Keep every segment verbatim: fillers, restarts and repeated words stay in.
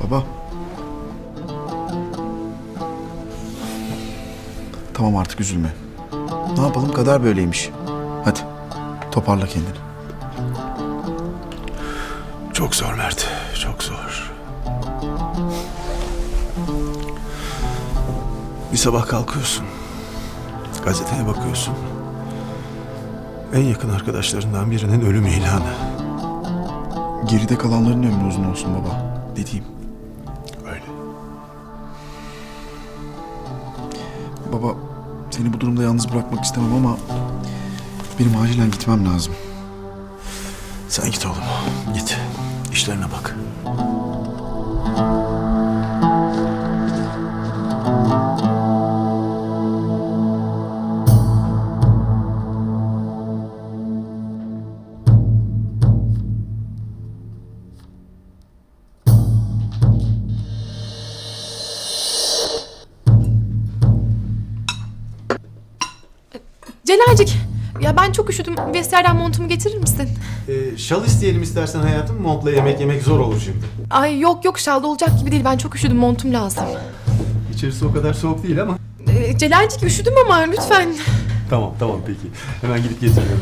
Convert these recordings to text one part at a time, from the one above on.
Baba. Tamam artık üzülme. Ne yapalım, kader böyleymiş. Hadi toparla kendini. Çok zor Mert, çok zor. Bir sabah kalkıyorsun. Gazeteye bakıyorsun. En yakın arkadaşlarından birinin ölüm ilanı. Geride kalanların ömrü uzun olsun baba. Dediğim. Öyle. Baba, seni bu durumda yalnız bırakmak istemem ama benim acilen gitmem lazım. Sen git oğlum, git. İşlerine bak. Celalcik, ya ben çok üşüdüm. Vestiyerden montumu getirir misin? Ee, şal isteyelim istersen hayatım. Montla yemek yemek zor olur şimdi. Ay yok yok, şalda olacak gibi değil. Ben çok üşüdüm, montum lazım. İçerisi o kadar soğuk değil ama. Ee, Celalcik, üşüdüm ama lütfen. Tamam tamam peki. Hemen gidip getireceğim.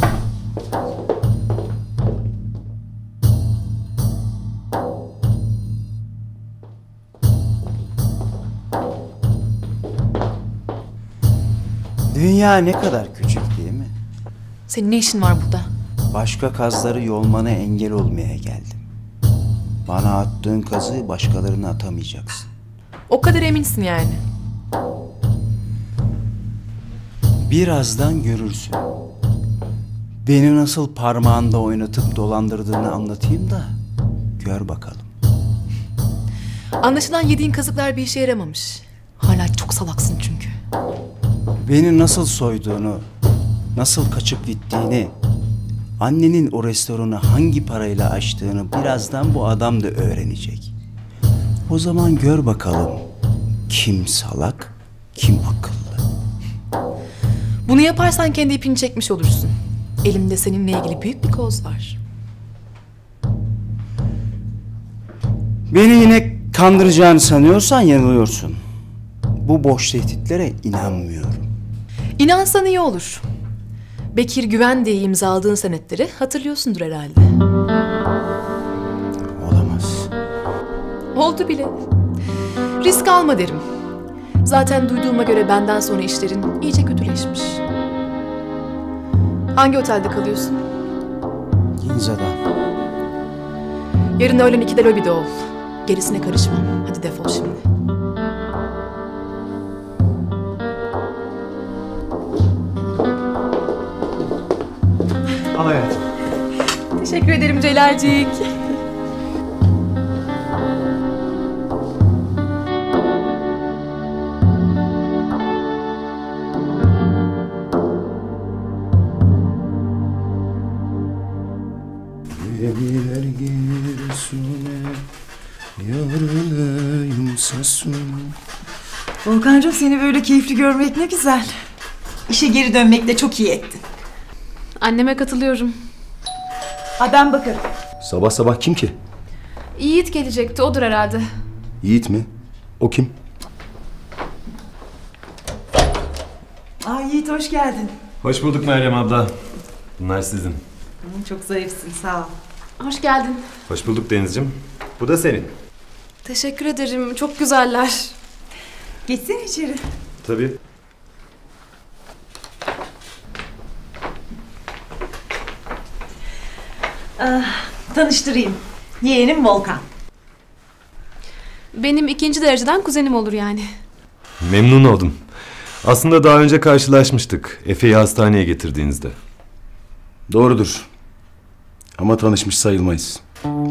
Dünya ne kadar küçük değil mi? Senin ne işin var burada? Başka kazları yolmana engel olmaya geldim. Bana attığın kazı başkalarına atamayacaksın. O kadar eminsin yani. Birazdan görürsün. Beni nasıl parmağında oynatıp dolandırdığını anlatayım da gör bakalım. Anlaşılan yediğin kazıklar bir işe yaramamış. Hala çok salaksın çünkü. Beni nasıl soyduğunu, nasıl kaçıp gittiğini, annenin o restoranı hangi parayla açtığını birazdan bu adam da öğrenecek. O zaman gör bakalım kim salak, kim akıllı. Bunu yaparsan kendi ipini çekmiş olursun. Elimde seninle ilgili büyük bir koz var. Beni yine kandıracağını sanıyorsan yanılıyorsun. Bu boş tehditlere inanmıyorum. İnansan iyi olur. Bekir Güven diye imzaladığın senetleri hatırlıyorsundur herhalde. Olamaz. Oldu bile. Risk alma derim. Zaten duyduğuma göre benden sonra işlerin iyice kötüleşmiş. Hangi otelde kalıyorsun? Ginza'da. Yarın öğlen ikide lobide ol. Gerisine karışmam. Hadi defol şimdi. Al hayatım. Teşekkür ederim Celalcik. Gemiler gelir sune, yarınayım sasune. Volkancığım, seni böyle keyifli görmek ne güzel. İşe geri dönmekle çok iyi ettin. Anneme katılıyorum. Ha, ben bakarım. Sabah sabah kim ki? Yiğit gelecekti, odur herhalde. Yiğit mi? O kim? Aa, Yiğit hoş geldin. Hoş bulduk Meryem abla. Bunlar sizin. Hı, çok zayıfsın, sağ ol. Hoş geldin. Hoş bulduk Denizciğim. Bu da senin. Teşekkür ederim, çok güzeller. Geçsene içeri. Tabii. Ah, tanıştırayım. Yeğenim Volkan. Benim ikinci dereceden kuzenim olur yani. Memnun oldum. Aslında daha önce karşılaşmıştık. Efe'yi hastaneye getirdiğinizde. Doğrudur. Ama tanışmış sayılmayız.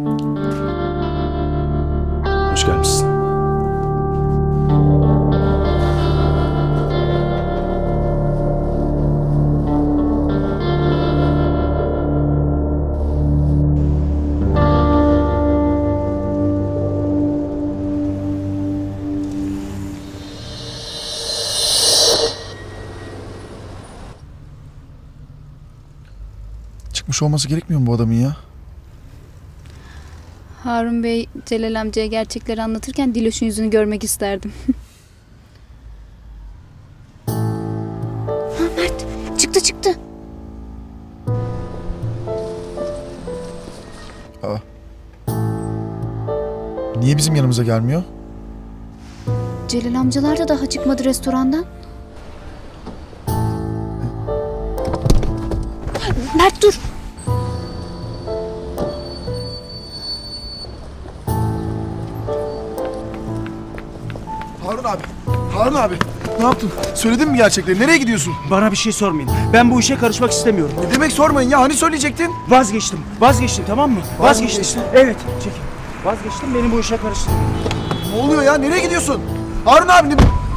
Hoş gelmişsin. Çıkmış olması gerekmiyor mu bu adamın ya? Harun Bey, Celal amcaya gerçekleri anlatırken Diloş'un yüzünü görmek isterdim. Ha, Mert, çıktı çıktı. Aa. Niye bizim yanımıza gelmiyor? Celal amcalar da daha çıkmadı restorandan. Mert dur. Harun abi. Harun abi. Ne yaptın? Söyledin mi gerçekleri? Nereye gidiyorsun? Bana bir şey sormayın. Ben bu işe karışmak istemiyorum. Ne demek sormayın ya? Hani söyleyecektin? Vazgeçtim. Vazgeçtim, tamam mı? Vazgeçtim. Vazgeçtin. Evet, çekin. Vazgeçtim, benim bu işe karıştırmayın. Ne oluyor ya? Nereye gidiyorsun? Harun abi ne...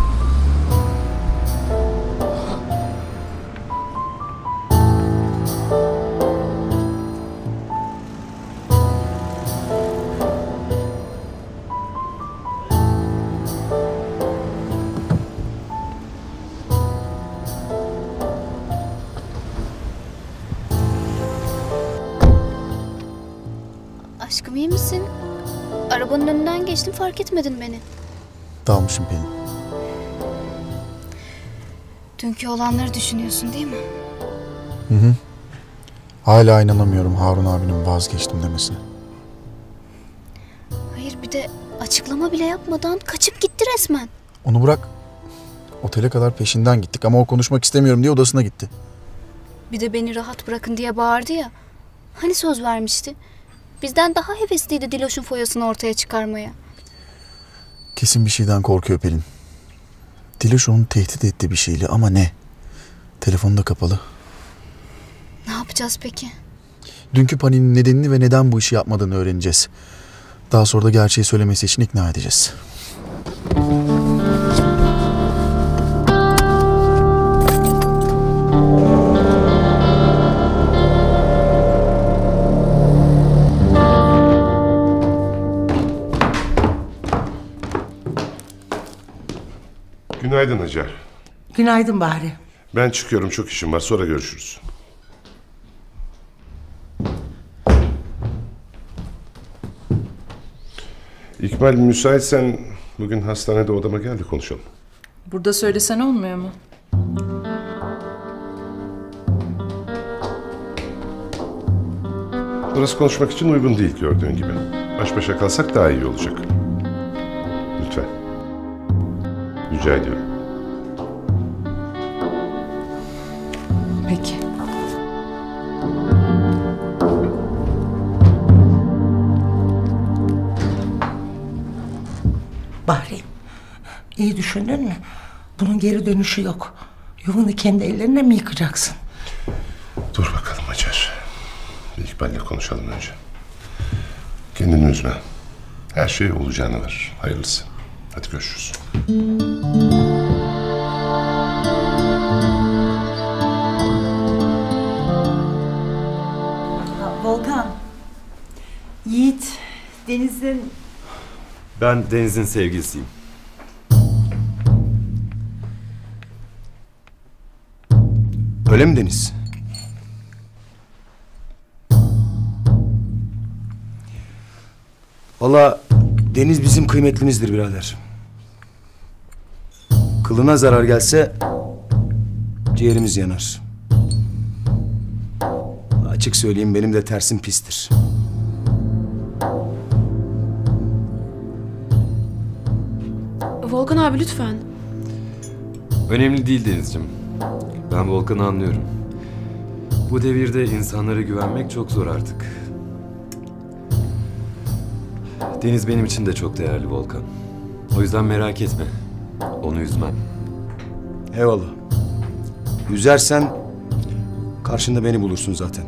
Aşkım iyi misin? Arabanın önünden geçtim, fark etmedin beni. Dalmışım Pelin. Dünkü olanları düşünüyorsun değil mi? Hı hı. Hala inanamıyorum Harun abinin vazgeçtim demesine. Hayır, bir de açıklama bile yapmadan kaçıp gitti resmen. Onu bırak. Otele kadar peşinden gittik ama o konuşmak istemiyorum diye odasına gitti. Bir de beni rahat bırakın diye bağırdı ya. Hani söz vermişti? Bizden daha hevesliydi Diloş'un foyasını ortaya çıkarmaya. Kesin bir şeyden korkuyor Pelin. Diloş onu tehdit etti bir şeyle ama ne? Telefonu da kapalı. Ne yapacağız peki? Dünkü paninin nedenini ve neden bu işi yapmadığını öğreneceğiz. Daha sonra da gerçeği söylemesi için ikna edeceğiz. Günaydın Hacer. Günaydın Bahri. Ben çıkıyorum, çok işim var, sonra görüşürüz. İkbal, müsaitsen bugün hastanede odama gel de konuşalım. Burada söylesen olmuyor mu? Burası konuşmak için uygun değil gördüğün gibi. Baş başa kalsak daha iyi olacak. Lütfen. Rica ediyorum. Peki. Bahri, iyi düşündün mü? Bunun geri dönüşü yok. Yuvanı kendi ellerine mi yıkacaksın? Dur bakalım Hacer. Bir İkbal'le konuşalım önce. Kendini üzme. Her şey olacağını var. Hayırlısı. Hadi görüşürüz. Volkan, Yiğit, Deniz'in... Ben Deniz'in sevgilisiyim. Öyle mi Deniz? Vallahi Deniz bizim kıymetlimizdir birader. Kılına zarar gelse ciğerimiz yanar. Açık söyleyeyim, benim de tersim pistir. Volkan abi lütfen. Önemli değil Denizciğim. Ben Volkan'ı anlıyorum. Bu devirde insanlara güvenmek çok zor artık. Deniz benim için de çok değerli Volkan. O yüzden merak etme. Onu üzmem. Eyvallah. Üzersen karşında beni bulursun zaten.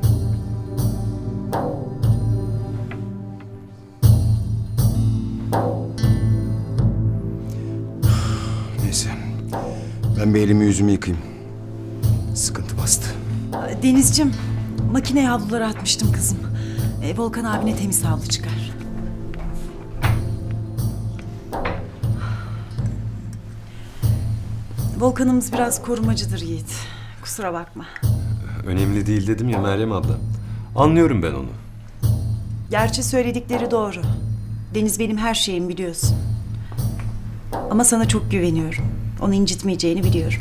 Neyse. Ben bir elimi yüzümü yıkayayım. Sıkıntı bastı. Denizciğim, makineye havluları atmıştım kızım. E, Volkan abine temiz havlu çıkar. Volkan'ımız biraz korumacıdır Yiğit. Kusura bakma. Önemli değil dedim ya Meryem abla. Anlıyorum ben onu. Gerçi söyledikleri doğru. Deniz benim her şeyim biliyorsun. Ama sana çok güveniyorum. Onu incitmeyeceğini biliyorum.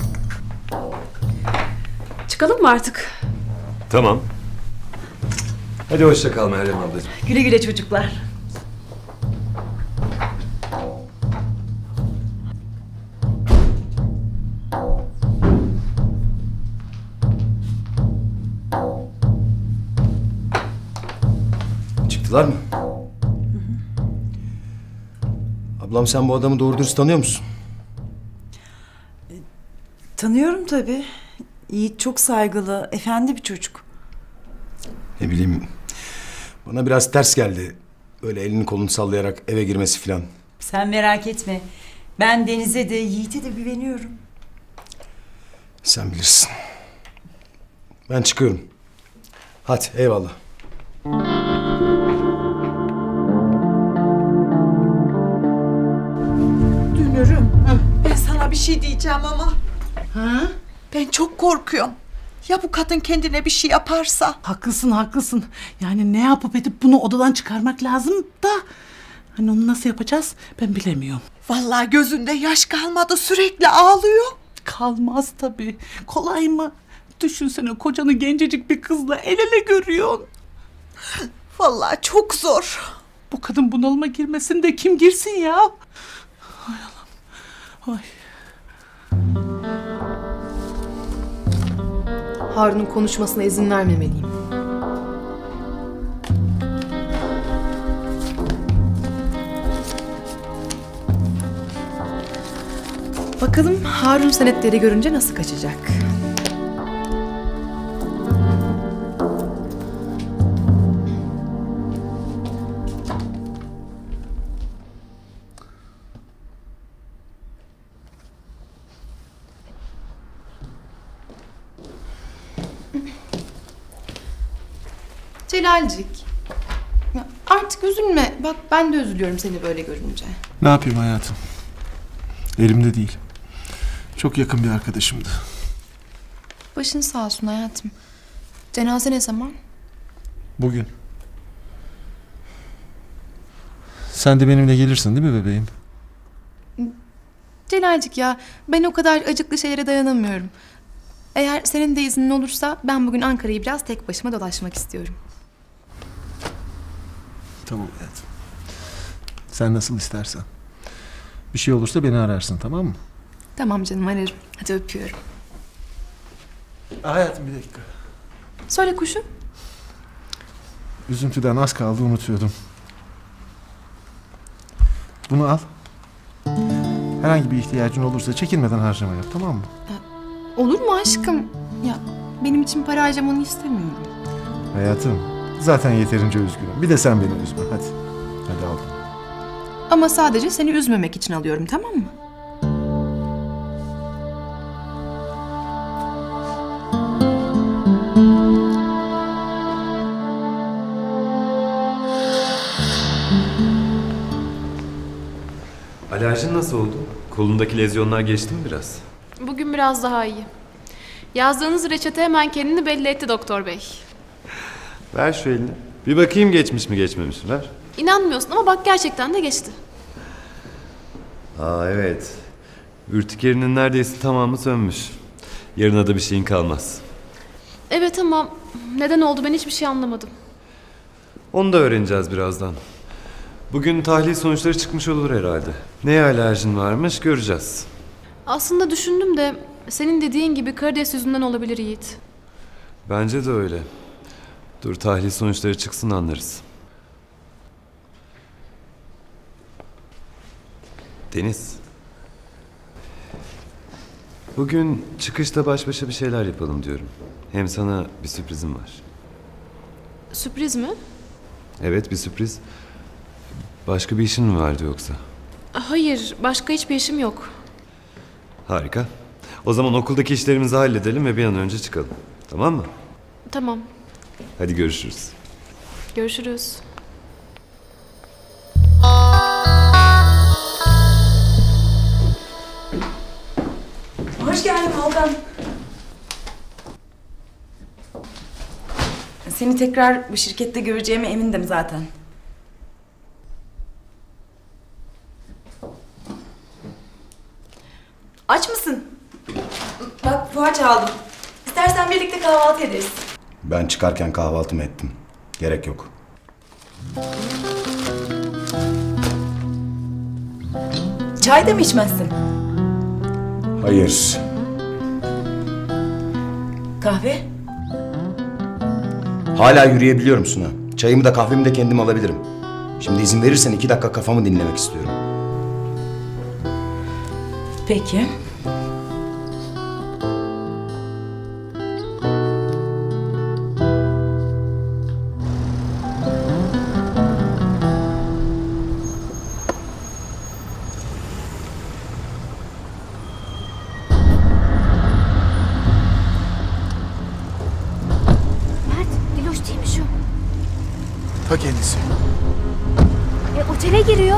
Çıkalım mı artık? Tamam. Hadi hoşça kal Meryem ablacığım. Güle güle çocuklar. Çıktılar mı? Ablam sen bu adamı doğru dürüst tanıyor musun? Tanıyorum tabii. Yiğit çok saygılı, efendi bir çocuk. Ne bileyim, bana biraz ters geldi. Öyle elini kolunu sallayarak eve girmesi filan. Sen merak etme. Ben Deniz'e de Yiğit'e de güveniyorum. Sen bilirsin. Ben çıkıyorum. Hadi eyvallah. Dünürüm, ben sana bir şey diyeceğim ama. Ha? Ben çok korkuyorum. Ya bu kadın kendine bir şey yaparsa? Haklısın haklısın. Yani ne yapıp edip bunu odadan çıkarmak lazım da... Hani onu nasıl yapacağız ben bilemiyorum. Vallahi gözünde yaş kalmadı, sürekli ağlıyor. Kalmaz tabii. Kolay mı? Düşünsene kocanı gencecik bir kızla el ele görüyorsun. Vallahi çok zor. Bu kadın bunalıma girmesin de kim girsin ya? Hay Allah'ım. Ay. Harun'un konuşmasına izin vermemeliyim. Bakalım Harun senetleri görünce nasıl kaçacak? Celalcik. Ya artık üzülme. Bak ben de üzülüyorum seni böyle görünce. Ne yapayım hayatım? Elimde değil. Çok yakın bir arkadaşımdı. Başın sağ olsun hayatım. Cenaze ne zaman? Bugün. Sen de benimle gelirsin değil mi bebeğim? Celalcik ya ben o kadar acıklı şeylere dayanamıyorum. Eğer senin de iznin olursa ben bugün Ankara'yı biraz tek başıma dolaşmak istiyorum. Tamam hayatım. Sen nasıl istersen. Bir şey olursa beni ararsın, tamam mı? Tamam canım, ararım. Hadi öpüyorum. Hayatım bir dakika. Söyle kuşum. Üzüntüden az kaldı unutuyordum. Bunu al. Herhangi bir ihtiyacın olursa çekinmeden harcama yap, tamam mı? Olur mu aşkım? Ya benim için para harcamanı istemiyorum. Hayatım, zaten yeterince üzgünüm. Bir de sen beni üzme, hadi. Hadi al. Ama sadece seni üzmemek için alıyorum, tamam mı? Alerjin nasıl oldu? Kolundaki lezyonlar geçti mi biraz? Bugün biraz daha iyi. Yazdığınız reçete hemen kendini belli etti doktor bey. Ver şu elini. Bir bakayım geçmiş mi geçmemiş mi? Ver. İnanmıyorsun ama bak gerçekten de geçti. Aa evet. Ürtikerinin neredeyse tamamı sönmüş. Yarına da bir şeyin kalmaz. Evet ama neden oldu ben hiçbir şey anlamadım. Onu da öğreneceğiz birazdan. Bugün tahlil sonuçları çıkmış olur herhalde. Neye alerjin varmış göreceğiz. Aslında düşündüm de senin dediğin gibi karides yüzünden olabilir Yiğit. Bence de öyle. Dur tahlil sonuçları çıksın anlarız. Deniz. Bugün çıkışta baş başa bir şeyler yapalım diyorum. Hem sana bir sürprizim var. Sürpriz mi? Evet bir sürpriz. Başka bir işin mi vardı yoksa? Hayır, başka hiçbir işim yok. Harika. O zaman okuldaki işlerimizi halledelim ve bir an önce çıkalım. Tamam mı? Tamam. Hadi görüşürüz. Görüşürüz. Hoş geldin Volkan. Seni tekrar bu şirkette göreceğime emindim zaten. Aç mısın? Bak poğaça aldım. İstersen birlikte kahvaltı ederiz. Ben çıkarken kahvaltımı ettim. Gerek yok. Çay da mı içmezsin? Hayır. Kahve? Hala yürüyebiliyorum Suna. Çayımı da kahvemi de kendim alabilirim. Şimdi izin verirsen iki dakika kafamı dinlemek istiyorum. Peki. Ta kendisi. E, otele giriyor.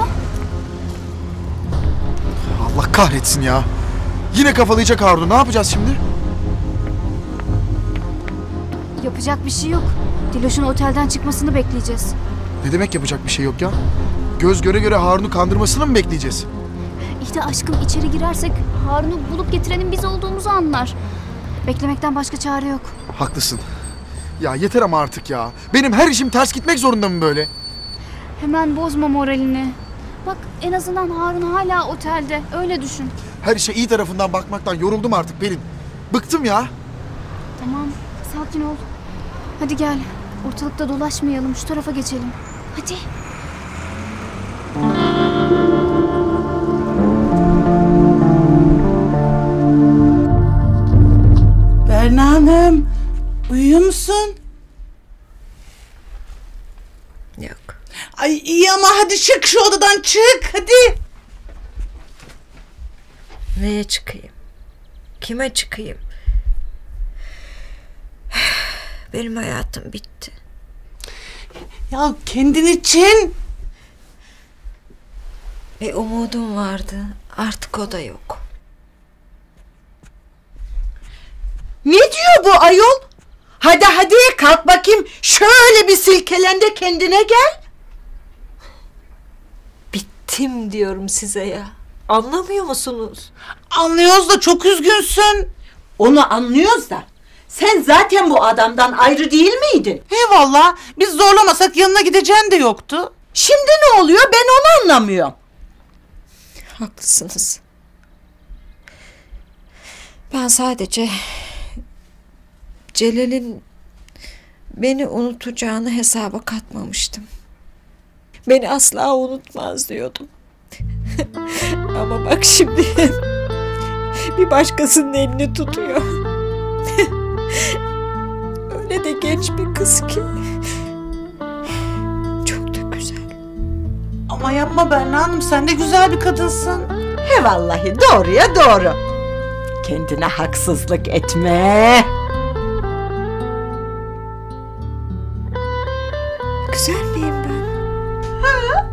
Allah kahretsin ya. Yine kafalayacak Harun'u. Ne yapacağız şimdi? Yapacak bir şey yok. Diloş'un otelden çıkmasını bekleyeceğiz. Ne demek yapacak bir şey yok ya? Göz göre göre Harun'u kandırmasını mı bekleyeceğiz? İşte aşkım içeri girersek Harun'u bulup getirenin biz olduğumuzu anlar. Beklemekten başka çare yok. Haklısın. Ya yeter ama artık ya. Benim her işim ters gitmek zorunda mı böyle? Hemen bozma moralini. Bak en azından Harun hala otelde. Öyle düşün. Her işe iyi tarafından bakmaktan yoruldum artık Pelin. Bıktım ya. Tamam, sakin ol. Hadi gel. Ortalıkta dolaşmayalım. Şu tarafa geçelim. Hadi. Berna Hanım, uyuyor musun? Yok. Ay iyi ama hadi çık şu odadan, çık hadi. Neye çıkayım? Kime çıkayım? Benim hayatım bitti. Ya kendin için. Bir umudum vardı. Artık o da yok. Ne diyor bu ayol? Hadi hadi kalk bakayım. Şöyle bir silkelen de kendine gel. Bittim diyorum size ya. Anlamıyor musunuz? Anlıyoruz da çok üzgünsün. Onu anlıyoruz da. Sen zaten bu adamdan ayrı değil miydin? Eyvallah. Biz zorlamasak yanına gideceğin de yoktu. Şimdi ne oluyor ben onu anlamıyorum. Haklısınız. Ben sadece Celal'in beni unutacağını hesaba katmamıştım. Beni asla unutmaz diyordum. Ama bak şimdi bir başkasının elini tutuyor. Öyle de genç bir kız ki. Çok da güzel. Ama yapma Berna Hanım, sen de güzel bir kadınsın. He vallahi doğruya doğru. Kendine haksızlık etme. Güzel miyim ben? Ha?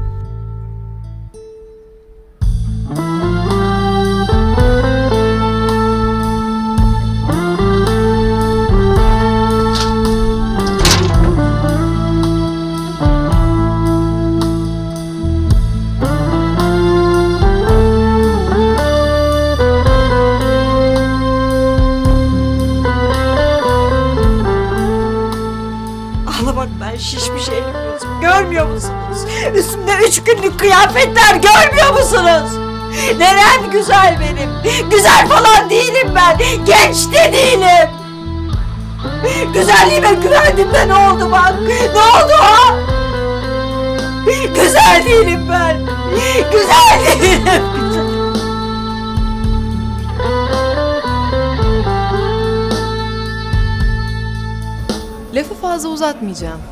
Ağlamaktan şişmiş elim yüzüm. Görmüyor musunuz? Üstümde üç günlük kıyafetler görmüyor musunuz? Nerem güzel benim. Güzel falan değilim ben. Genç de değilim. Güzelliğime güvendim de ne oldu bak? Ne oldu ha? Güzel değilim ben. Güzel değilim. Lafı fazla uzatmayacağım.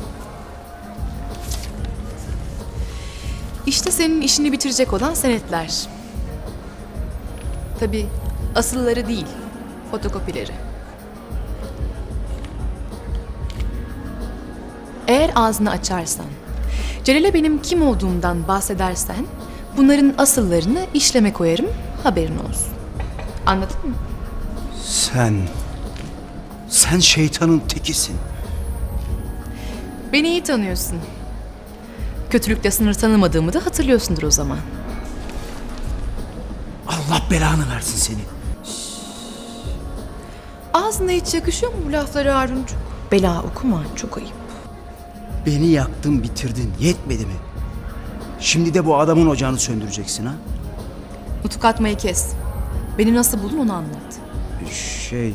İşte senin işini bitirecek olan senetler. Tabii asılları değil, fotokopileri. Eğer ağzını açarsan, Celal'e benim kim olduğumdan bahsedersen, bunların asıllarını işleme koyarım, haberin olsun. Anladın mı? Sen, sen şeytanın tekisin. Beni iyi tanıyorsun. Kötülükle sınır tanımadığımı da hatırlıyorsundur o zaman. Allah belanı versin seni. Ağzına hiç yakışıyor mu bu lafları Haruncuğum? Bela okuma, çok ayıp. Beni yaktın bitirdin, yetmedi mi? Şimdi de bu adamın ocağını söndüreceksin ha? Nutuk atmayı kes. Beni nasıl buldun onu anlat. Şey...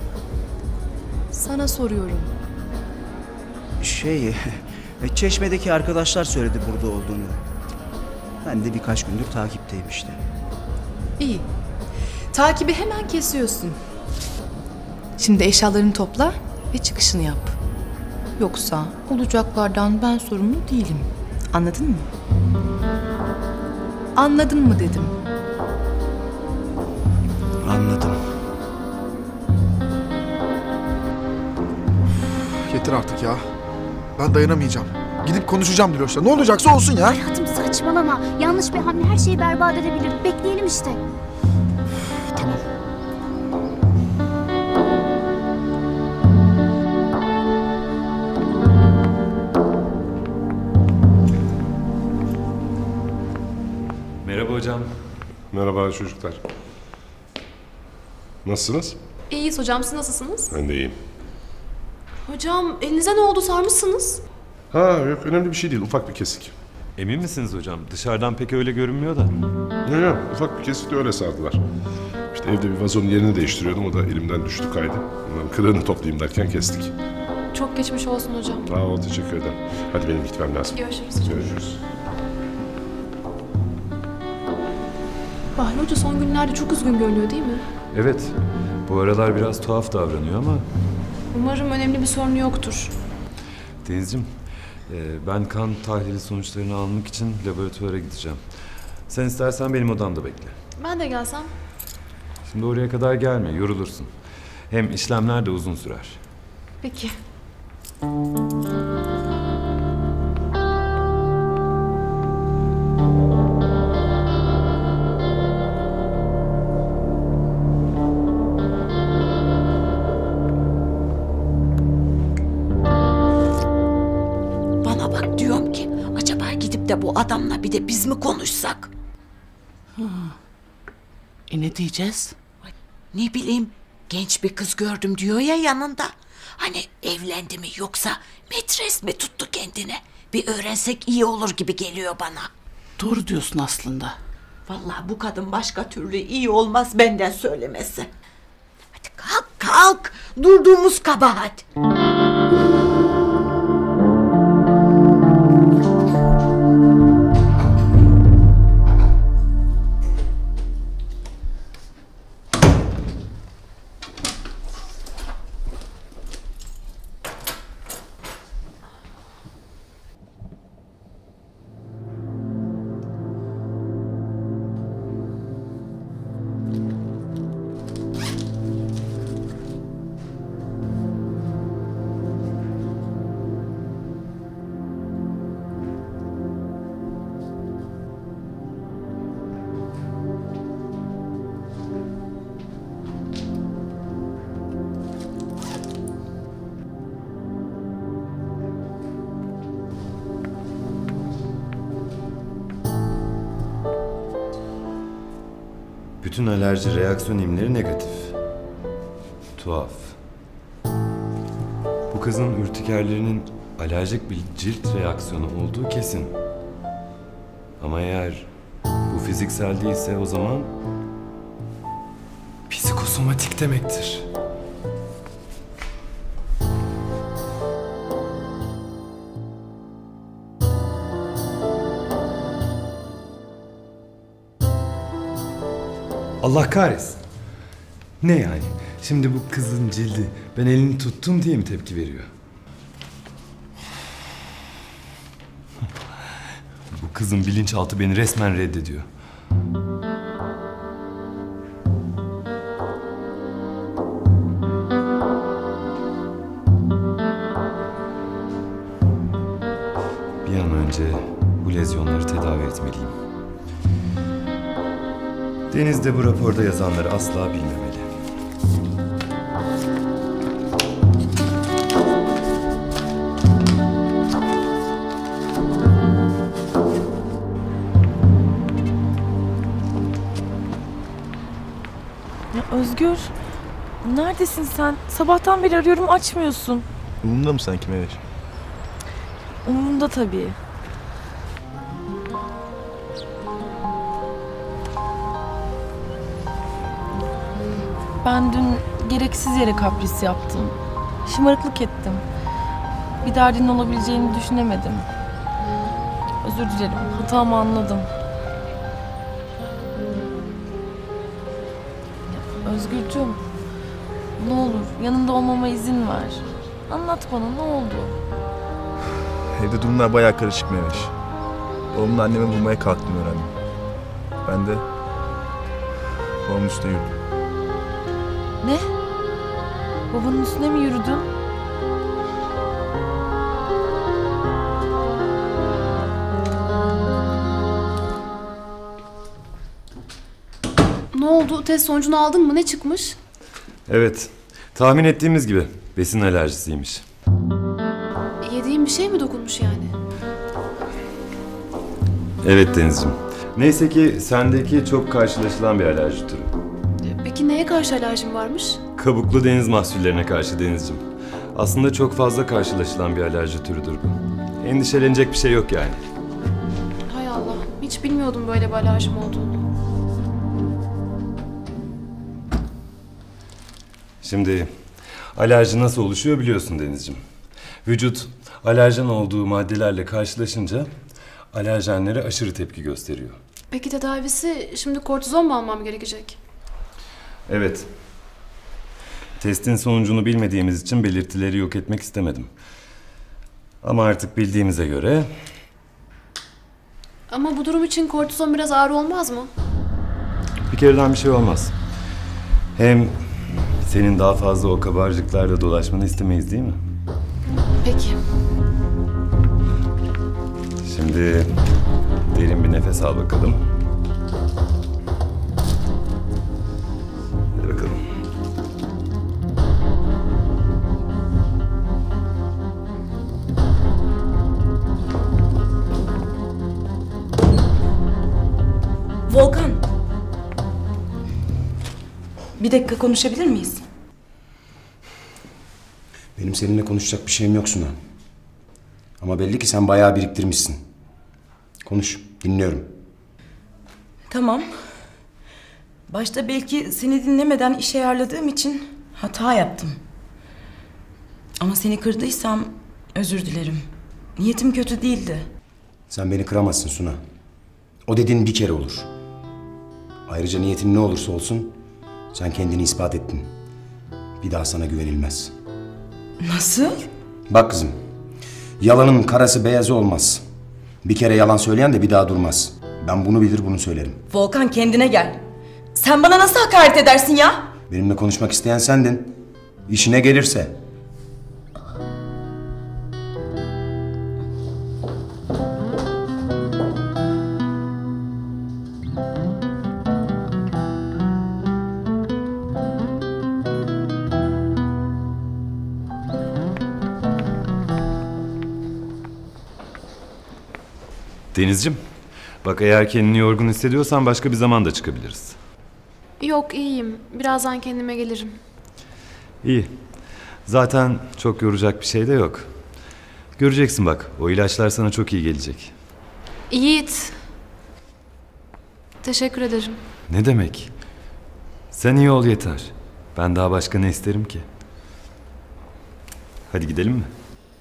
Sana soruyorum. Şey... Çeşme'deki arkadaşlar söyledi burada olduğunu. Ben de birkaç gündür takipteyim işte. İyi. Takibi hemen kesiyorsun. Şimdi eşyalarını topla ve çıkışını yap. Yoksa olacaklardan ben sorumlu değilim. Anladın mı? Anladın mı dedim. Anladım. Yeter artık ya. Ben dayanamayacağım. Gidip konuşacağım Diloş'la. Ne olacaksa olsun ya. Hayatım saçmalama. Yanlış bir hamle her şeyi berbat edebilir. Bekleyelim işte. Tamam. Merhaba hocam. Merhaba çocuklar. Nasılsınız? İyiyiz hocam, siz nasılsınız? Ben de iyiyim. Hocam elinize ne oldu, sarmışsınız? Ha yok, önemli bir şey değil, ufak bir kesik. Emin misiniz hocam? Dışarıdan pek öyle görünmüyor da. Yok yok, ufak bir kesik de öyle sardılar. İşte evde bir vazonun yerini değiştiriyordum, o da elimden düştü kaydı. Onların kırığını toplayayım derken kestik. Çok geçmiş olsun hocam. Sağ ol, teşekkür ederim. Hadi benim gitmem lazım. Görüşürüz hocam. Görüşürüz. Bahri Hoca son günlerde çok üzgün görünüyor değil mi? Evet. Bu aralar biraz tuhaf davranıyor ama... Umarım önemli bir sorunu yoktur. Denizciğim, e, ben kan tahlili sonuçlarını almak için laboratuvara gideceğim. Sen istersen benim odamda bekle. Ben de gelsem? Şimdi oraya kadar gelme, yorulursun. Hem işlemler de uzun sürer. Peki. Bana bak, diyorum ki acaba gidip de bu adamla bir de biz mi konuşsak? Hı. E ne diyeceğiz? Ay, ne bileyim, genç bir kız gördüm diyor ya yanında. Hani evlendi mi yoksa metres mi tuttu kendine? Bir öğrensek iyi olur gibi geliyor bana. Doğru diyorsun aslında. Vallahi bu kadın başka türlü iyi olmaz benden söylemesi. Hadi kalk kalk, durduğumuz kabahat. Bütün alerji reaksiyon imleri negatif. Tuhaf. Bu kızın ürtikerlerinin alerjik bir cilt reaksiyonu olduğu kesin. Ama eğer bu fiziksel değilse o zaman psikosomatik demektir. Allah kahretsin. Ne yani? Şimdi bu kızın cildi ben elini tuttum diye mi tepki veriyor? Bu kızın bilinçaltı beni resmen reddediyor. Bir an önce bu lezyonları tedavi etmeliyim. Deniz de bu raporda yazanları asla bilmemeli. Özgür, neredesin sen? Sabahtan beri arıyorum, açmıyorsun. Umurumda mı sanki Meveş? Umurumda tabii. Ben dün gereksiz yere kapris yaptım. Şımarıklık ettim. Bir derdin olabileceğini düşünemedim. Özür dilerim, hatamı anladım. Ya, Özgürcüğüm, ne olur yanında olmama izin ver. Anlat bana, ne oldu? Evde durumlar bayağı karışık Meveş. Babamın annemi bulmaya kalktığını öğrendim. Ben de babamın üstüne yürüdüm. Ne? Babanın üstüne mi yürüdün? Ne oldu? Test sonucunu aldın mı? Ne çıkmış? Evet. Tahmin ettiğimiz gibi besin alerjisiymiş. Yediğin bir şey mi dokunmuş yani? Evet Denizciğim. Neyse ki sendeki çok karşılaşılan bir alerji türü. Peki neye karşı alerjin varmış? Kabuklu deniz mahsullerine karşı Denizciğim. Aslında çok fazla karşılaşılan bir alerji türüdür bu. Endişelenecek bir şey yok yani. Hay Allah. Hiç bilmiyordum böyle bir alerjim olduğunu. Şimdi alerji nasıl oluşuyor biliyorsun Denizciğim. Vücut alerjen olduğu maddelerle karşılaşınca alerjenlere aşırı tepki gösteriyor. Peki tedavisi şimdi kortizon mu almam gerekecek? Evet. Testin sonucunu bilmediğimiz için belirtileri yok etmek istemedim. Ama artık bildiğimize göre... Ama bu durum için kortizon biraz ağır olmaz mı? Bir kereden bir şey olmaz. Hem senin daha fazla o kabarcıklarla dolaşmanı istemeyiz değil mi? Peki. Şimdi derin bir nefes al bakalım. Hadi bakalım. Volkan. Bir dakika konuşabilir miyiz? Benim seninle konuşacak bir şeyim yok Suna. Ama belli ki sen bayağı biriktirmişsin. Konuş, dinliyorum. Tamam. Başta belki seni dinlemeden işe ayarladığım için hata yaptım. Ama seni kırdıysam özür dilerim. Niyetim kötü değildi. Sen beni kıramazsın Suna. O dediğin bir kere olur. Ayrıca niyetin ne olursa olsun sen kendini ispat ettin. Bir daha sana güvenilmez. Nasıl? Bak kızım, yalanın karası beyazı olmaz. Bir kere yalan söyleyen de bir daha durmaz. Ben bunu bilir bunu söylerim. Volkan kendine gel. Sen bana nasıl hakaret edersin ya? Benimle konuşmak isteyen sendin. İşine gelirse. Denizciğim, bak eğer kendini yorgun hissediyorsan başka bir zaman da çıkabiliriz. Yok, iyiyim. Birazdan kendime gelirim. İyi. Zaten çok yoracak bir şey de yok. Göreceksin bak, o ilaçlar sana çok iyi gelecek. Yiğit. Teşekkür ederim. Ne demek? Sen iyi ol yeter. Ben daha başka ne isterim ki? Hadi gidelim mi?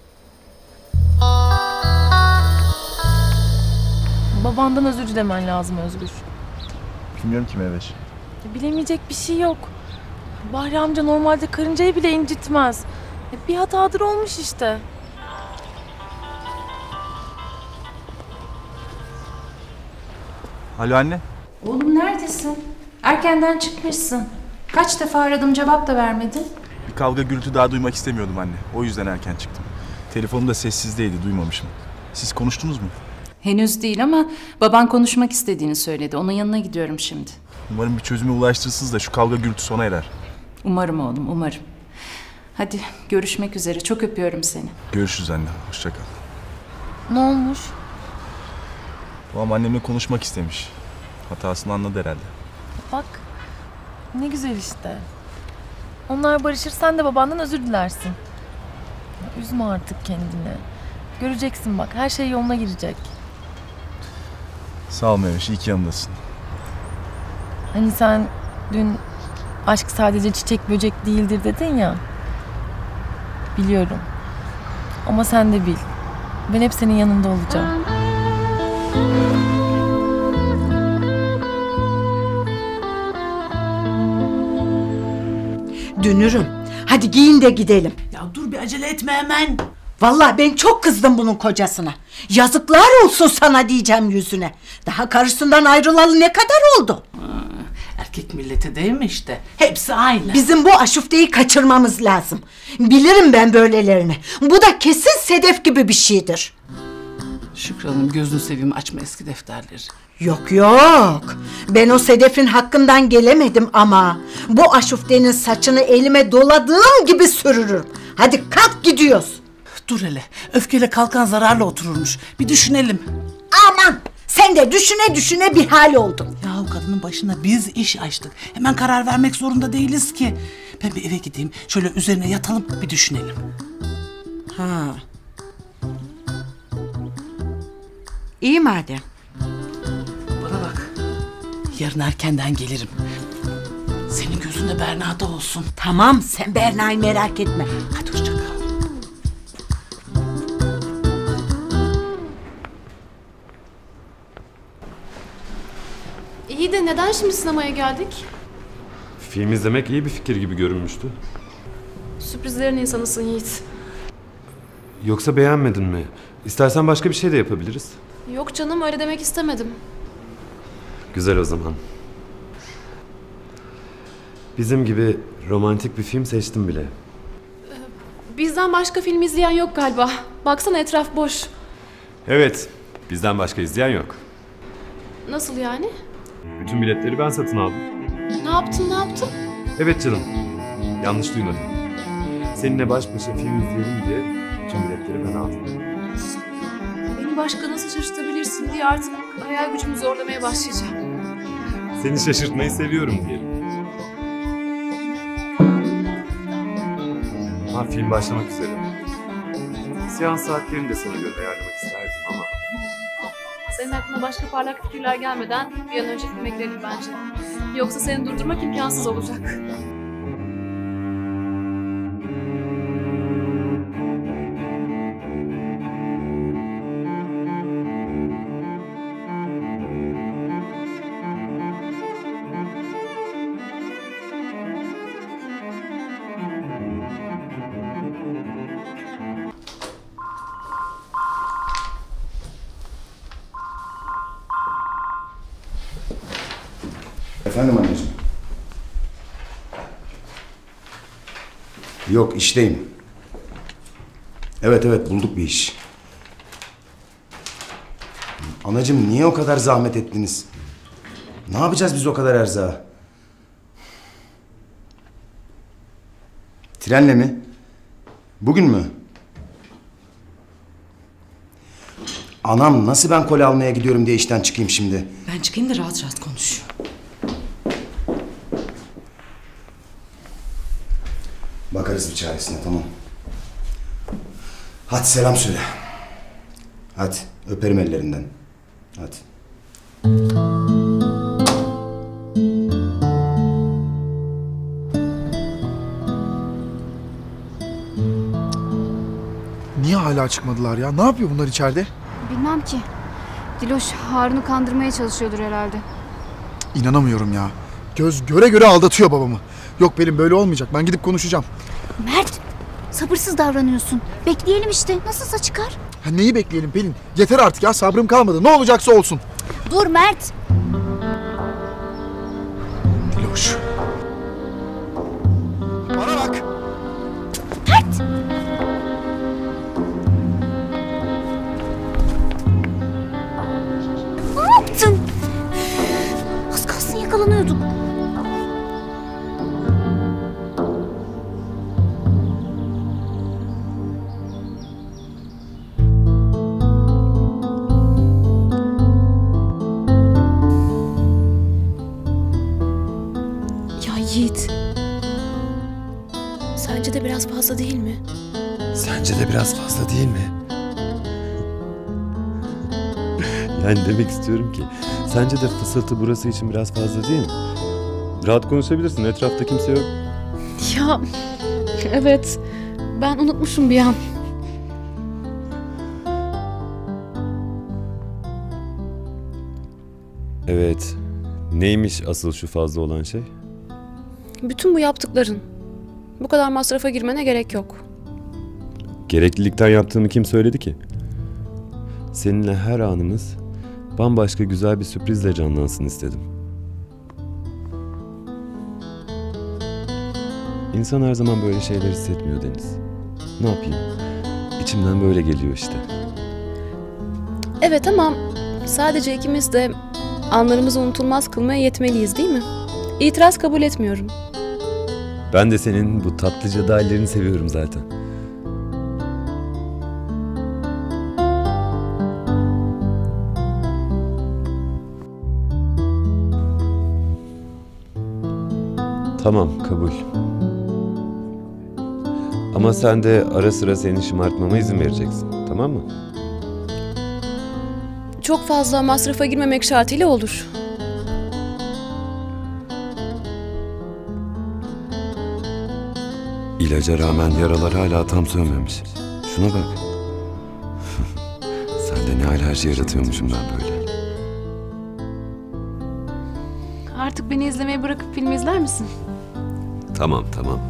Babandan özür dilemen lazım Özgür. Bilmiyorum ki Meveş. Bilemeyecek bir şey yok. Bahri amca normalde karıncayı bile incitmez. Bir hatadır olmuş işte. Alo anne. Oğlum neredesin? Erkenden çıkmışsın. Kaç defa aradım, cevap da vermedin. Bir kavga gürültü daha duymak istemiyordum anne. O yüzden erken çıktım. Telefonum da sessizdeydi, duymamışım. Siz konuştunuz mu? Henüz değil ama baban konuşmak istediğini söyledi. Onun yanına gidiyorum şimdi. Umarım bir çözüme ulaştırırsınız da şu kavga gürültü sona erer. Umarım oğlum, umarım. Hadi görüşmek üzere. Çok öpüyorum seni. Görüşürüz anne. Hoşça kal. Ne olmuş? Babam annemle konuşmak istemiş. Hatasını anladı herhalde. Bak, Ne güzel işte. Onlar barışır, sen de babandan özür dilersin. Ya, üzme artık kendini. Göreceksin bak, her şey yoluna girecek. Sağ ol Meveş, iyi ki yanındasın. Hani sen dün aşk sadece çiçek böcek değildir dedin ya. Biliyorum. Ama sen de bil. Ben hep senin yanında olacağım. Dünürüm. Hadi giyin de gidelim. Ya dur bir acele etme hemen. Vallahi ben çok kızdım bunun kocasına. Yazıklar olsun sana diyeceğim yüzüne. Daha karısından ayrılalı ne kadar oldu? Erkek milleti değil mi işte? Hepsi aynı. Bizim bu aşufteyi kaçırmamız lazım. Bilirim ben böylelerini. Bu da kesin Sedef gibi bir şeydir. Şükran Hanım gözünü seveyim açma eski defterleri. Yok yok. Ben o Sedef'in hakkından gelemedim ama bu aşuftenin saçını elime doladığım gibi sürürüm. Hadi kalk gidiyoruz. Dur hele. Öfkeyle kalkan zararla otururmuş. Bir düşünelim. Aman sen de düşüne düşüne bir hal oldun. Yahu kadının başına biz iş açtık. Hemen karar vermek zorunda değiliz ki. Ben bir eve gideyim. Şöyle üzerine yatalım bir düşünelim. Ha. İyi madem. Bana bak. Yarın erkenden gelirim. Senin gözünde Berna'da olsun. Tamam sen Berna'yı merak etme. Hadi hoşça kal. İyi de neden şimdi sinemaya geldik? Film izlemek iyi bir fikir gibi görünmüştü. Sürprizlerin insanısın Yiğit. Yoksa beğenmedin mi? İstersen başka bir şey de yapabiliriz. Yok canım, öyle demek istemedim. Güzel o zaman. Bizim gibi romantik bir film seçtim bile. Bizden başka film izleyen yok galiba. Baksana etraf boş. Evet, bizden başka izleyen yok. Nasıl yani? Bütün biletleri ben satın aldım. Ne yaptın, ne yaptın? Evet canım, yanlış duymadın. Seninle baş başa film izleyelim diye bütün biletleri ben aldım. Beni başka nasıl şaşırtabilirsin diye artık hayal gücümü zorlamaya başlayacağım. Seni şaşırtmayı seviyorum diyelim. Ha, film başlamak üzere. Seans saatlerini de sana göre ayarlamak isterdim ama... Senin aklına başka parlak fikirler gelmeden bir an önce filme girelim bence. Yoksa seni durdurmak imkansız olacak. Efendim anneciğim. Yok, işteyim. Evet evet, bulduk bir iş. Anacığım niye o kadar zahmet ettiniz? Ne yapacağız biz o kadar erzağı? Trenle mi? Bugün mü? Anam nasıl ben koli almaya gidiyorum diye işten çıkayım şimdi? Ben çıkayım da rahat rahat konuş. Bakarız bir çaresine, tamam. Hadi selam söyle. Hadi öperim ellerinden. Hadi. Niye hala çıkmadılar ya? Ne yapıyor bunlar içeride? Bilmem ki. Diloş Harun'u kandırmaya çalışıyordur herhalde. İnanamıyorum ya. Göz göre göre aldatıyor babamı. Yok Pelin, böyle olmayacak. Ben gidip konuşacağım. Mert, sabırsız davranıyorsun. Bekleyelim işte. Nasılsa çıkar. Ha, neyi bekleyelim Pelin? Yeter artık ya, sabrım kalmadı. Ne olacaksa olsun. Dur Mert. Diloş. Bana bak. Mert. Ne yaptın? Az kalsın yakalanıyorduk. Yiğit. Sence de biraz fazla değil mi? Sence de biraz fazla değil mi? Yani demek istiyorum ki sence de fısıltı burası için biraz fazla değil mi? Rahat konuşabilirsin. Etrafta kimse yok. Ya evet. Ben unutmuşum bir an. Evet. Neymiş asıl şu fazla olan şey? Bütün bu yaptıkların. Bu kadar masrafa girmene gerek yok. Gereklilikten yaptığımı kim söyledi ki? Seninle her anımız bambaşka güzel bir sürprizle canlansın istedim. İnsan her zaman böyle şeyler hissetmiyor Deniz. Ne yapayım? İçimden böyle geliyor işte. Evet ama sadece ikimiz de anlarımızı unutulmaz kılmaya yetmeliyiz değil mi? İtiraz kabul etmiyorum. Ben de senin bu tatlıca hallerini seviyorum zaten. Tamam, kabul. Ama sen de ara sıra seni şımartmama izin vereceksin, tamam mı? Çok fazla masrafa girmemek şartıyla olur. İlaca rağmen yaralar hala tam sönmemiş. Şuna bak. Sen de ne alerji yaratıyormuşum ben böyle. Artık beni izlemeyi bırakıp film izler misin? Tamam, tamam.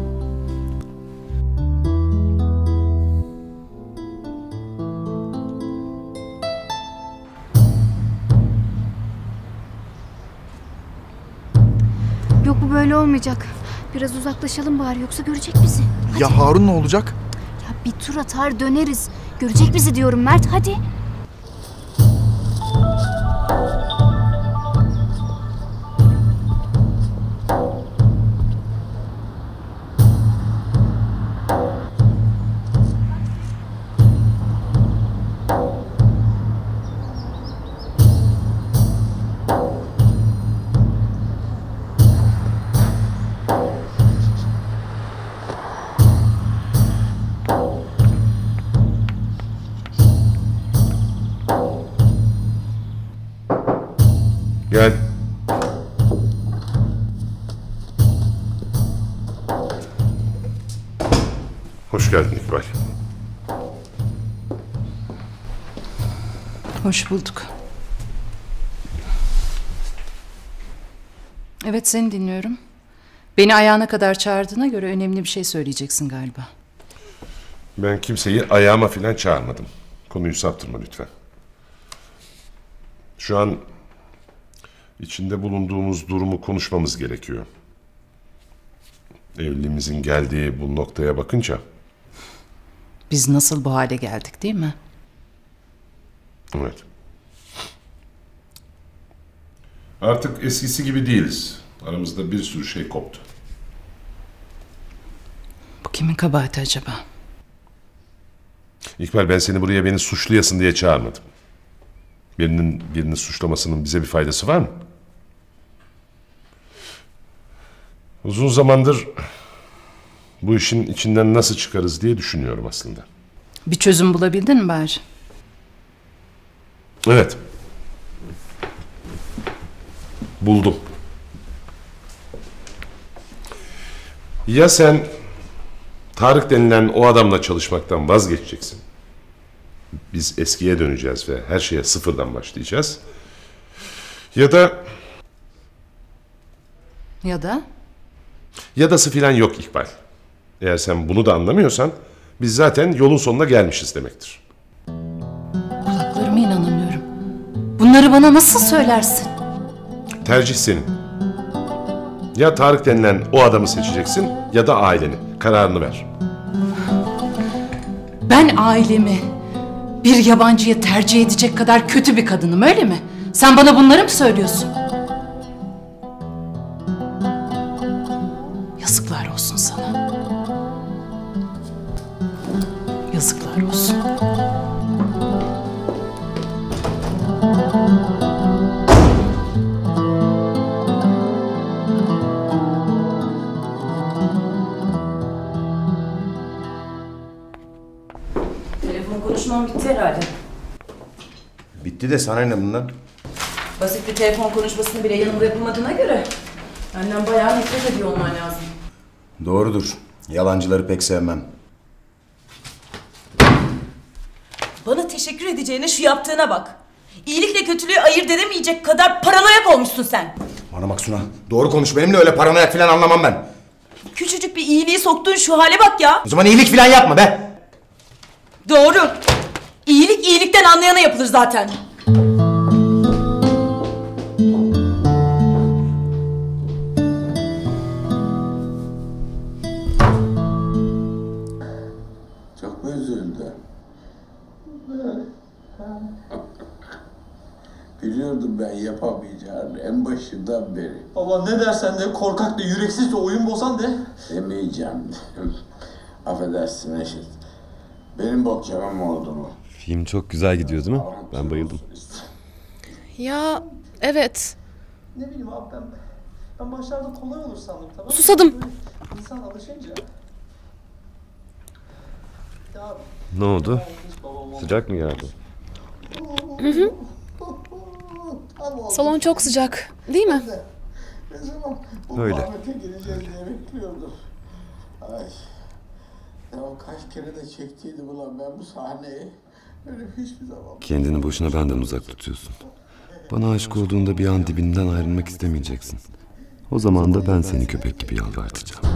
Yok bu böyle olmayacak. Biraz uzaklaşalım bari yoksa görecek bizi. Hadi. Ya Harun ne olacak? Ya bir tur atar döneriz. Görecek bizi diyorum Mert hadi. Gel. Hoş geldin İkbal. Hoş bulduk. Evet seni dinliyorum. Beni ayağına kadar çağırdığına göre önemli bir şey söyleyeceksin galiba. Ben kimseyi ayağıma falan çağırmadım. Konuyu saptırma lütfen. Şu an içinde bulunduğumuz durumu konuşmamız gerekiyor. Evliliğimizin geldiği bu noktaya bakınca... Biz nasıl bu hale geldik değil mi? Evet. Artık eskisi gibi değiliz. Aramızda bir sürü şey koptu. Bu kimin kabahati acaba? İkbal, ben seni buraya beni suçlayasın diye çağırmadım. Birinin birini suçlamasının bize bir faydası var mı? Uzun zamandır bu işin içinden nasıl çıkarız diye düşünüyorum aslında. Bir çözüm bulabildin mi bari? Evet. Buldum. Ya sen Tarık denilen o adamla çalışmaktan vazgeçeceksin. Biz eskiye döneceğiz ve her şeye sıfırdan başlayacağız. Ya da... Ya da? Ya dası filan yok İkbal. Eğer sen bunu da anlamıyorsan biz zaten yolun sonuna gelmişiz demektir. Kulaklarıma inanamıyorum. Bunları bana nasıl söylersin? Tercih senin. Ya Tarık denilen o adamı seçeceksin ya da aileni. Kararını ver. Ben ailemi bir yabancıya tercih edecek kadar kötü bir kadınım öyle mi? Sen bana bunları mı söylüyorsun? Yazıklar olsun sana. Yazıklar olsun. Bitti de sana ne bundan? Basit bir telefon konuşmasını bile yanımda yapılmadığına göre benden bayağı nefret ediyor olman lazım. Doğrudur. Yalancıları pek sevmem. Bana teşekkür edeceğine şu yaptığına bak. İyilikle kötülüğü ayırt edemeyecek kadar paranoyak olmuşsun sen. Bana bak Suna. Doğru konuş. Benimle öyle paranoyak falan anlamam ben. Küçücük bir iyiliği soktuğun şu hale bak ya. O zaman iyilik falan yapma be. Doğru. İyilik iyilikten anlayana yapılır zaten. Çok mu üzüldü? Biliyordum ben yapamayacağını en başından beri. Allah ne dersen de korkak da yüreksiz de oyun bozan de. Demeyeceğim. Affedersin Eşit. Benim bokçamam oldu mu? Film çok güzel gidiyor değil mi? Ben bayıldım. Ya evet. Ne bileyim abi ben, ben başlarda kolay olur sandım tamam mı? Susadım. Böyle İnsan alışınca. Ya, Ne oldu? Sıcak mı geldi? Hı hı. Salon çok sıcak, değil mi? Ne zaman bu Öyle. Ahmet'e gireceğiz diye bekliyordum. Ay. Ya kaç kere de çektiydim ulan ben bu sahneyi. Öyle hiçbir zaman. Kendini boşuna benden uzak tutuyorsun. Bana aşık olduğunda bir an dibinden ayrılmak istemeyeceksin. O zaman da ben seni köpek gibi yalvartacağım.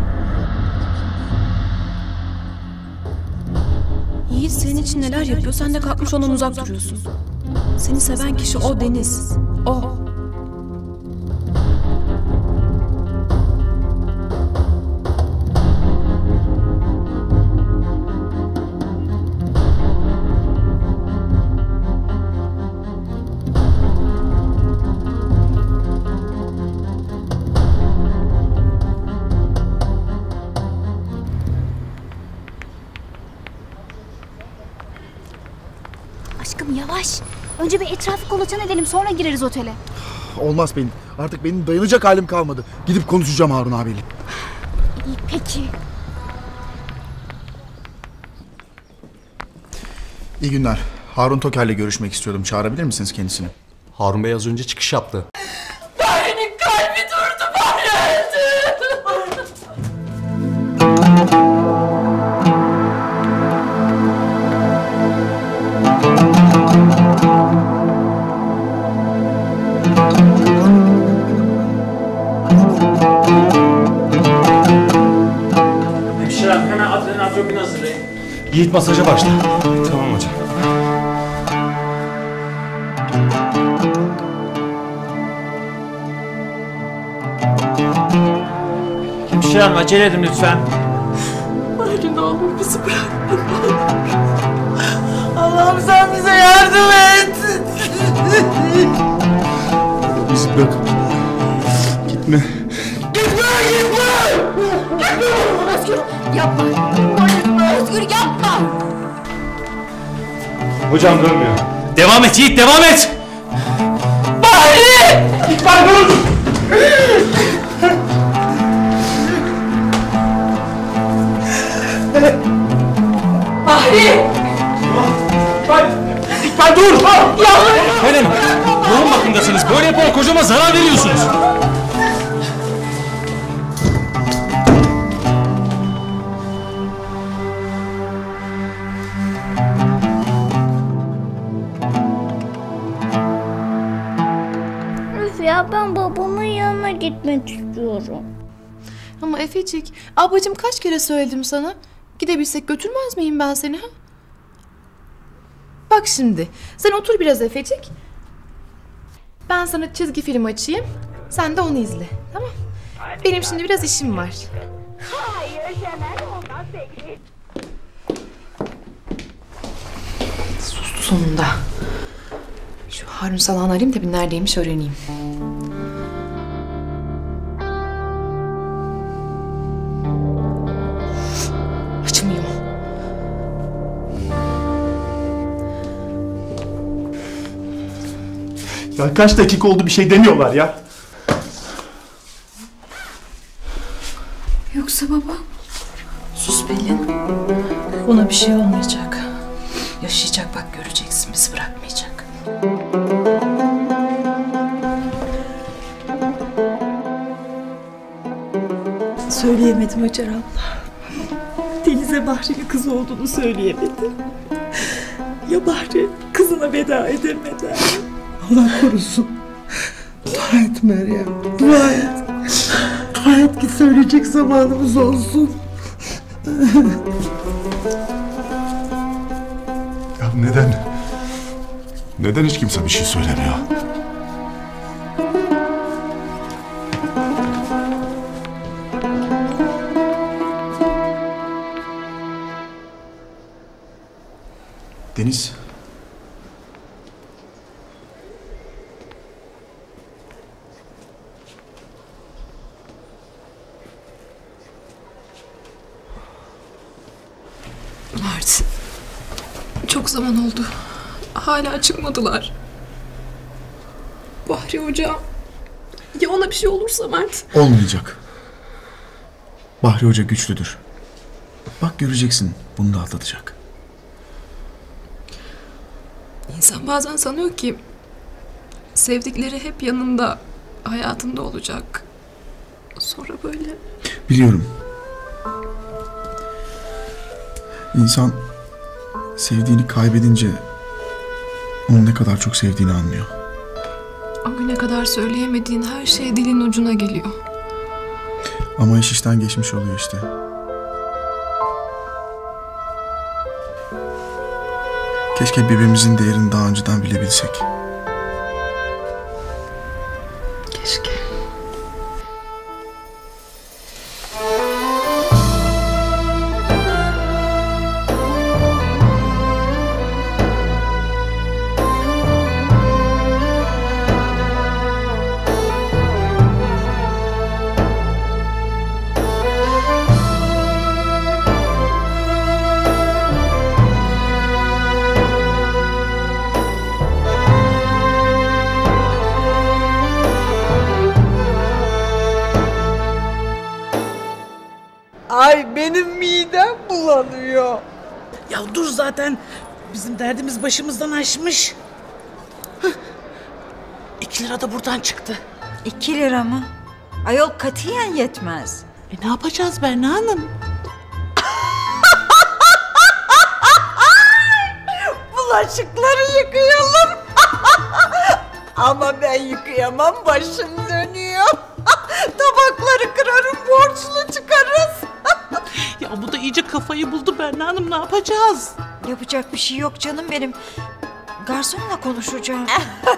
Yiğit senin için neler yapıyor, sen de kalkmış ondan uzak duruyorsun. Seni seven kişi o Deniz. O. Aşkım yavaş. Önce bir etrafı kolaçan edelim, sonra gireriz otele. Olmaz Pelin. Artık benim dayanacak halim kalmadı. Gidip konuşacağım Harun abiyle. İyi peki. İyi günler. Harun Toker'le görüşmek istiyordum. Çağırabilir misiniz kendisini? Harun Bey az önce çıkış yaptı. Bahri'nin kalbi durdu, Bahri öldü. Hemşirem hemen adrenalin atropini hazırlayın. Yiğit masaja başla. Tamam hocam. Hemşirem acele edin lütfen. Bahri ne olur bizi bırakma. Allah'ım sen bize yardım et. Bizi bırak. Gitme. Gitme, gitme. Gitme. Özgür yapma. Özgür yapma. Hocam dönmüyor. Devam et Yiğit, devam et. Bahri! İkbal dur. Bahri! İkbal! İkbal dur! Yalvarırım! Helen, yoğun bakımdasınız. Böyle yaparak hocama zarar veriyorsunuz. Üf ya, ben babamın yanına gitmek istiyorum. Ama Efecik, ablacığım kaç kere söyledim sana? Gidebilsek götürmez miyim ben seni ha? Bak şimdi, sen otur biraz Efecik. Ben sana çizgi film açayım, sen de onu izle, tamam? Benim şimdi biraz işim var. Hayır Cemal olmaz peki. Sustu sonunda. Şu Harun Salah'ını arayayım da bir neredeymiş öğreneyim. Açmıyor. Ya kaç dakika oldu bir şey demiyorlar ya. Yoksa baba? Sus Pelin. Ona bir şey olmayacak. Yaşayacak, bak göreceksin, bizi bırakmayacak. Söyleyemedim Hacer abla. Deniz'e Bahri'nin kızı olduğunu söyleyemedim. Ya Bahri kızına veda edemeden? Allah korusun. Dua et Meryem, dua et. Dua et ki söyleyecek zamanımız olsun. Ya neden? Neden hiç kimse bir şey söylemiyor? Deniz. Mert. Çok zaman oldu. Hala çıkmadılar. Bahri Hoca. Ya ona bir şey olursa Mert? Olmayacak. Bahri Hoca güçlüdür. Bak göreceksin, bunu da atlatacak. İnsan bazen sanıyor ki sevdikleri hep yanında, hayatında olacak. Sonra böyle... Biliyorum. İnsan sevdiğini kaybedince onu ne kadar çok sevdiğini anlıyor. O güne kadar söyleyemediğin her şey dilin ucuna geliyor. Ama iş işten geçmiş oluyor işte. Keşke birbirimizin değerini daha önceden bilebilsek. Keşke. Ay benim midem bulanıyor. Ya dur zaten bizim derdimiz başımızdan aşmış. Hah. İki lira da buradan çıktı. İki lira mı? Ayol katiyen yetmez. E ne yapacağız Berna Hanım? Bulaşıkları yıkayalım. Ama ben yıkayamam, başım dönüyor. Tabakları kırarım, borçlu çıkarız. Ya bu da iyice kafayı buldu Berna Hanım, ne yapacağız? Yapacak bir şey yok canım benim. Garsonla konuşacağım.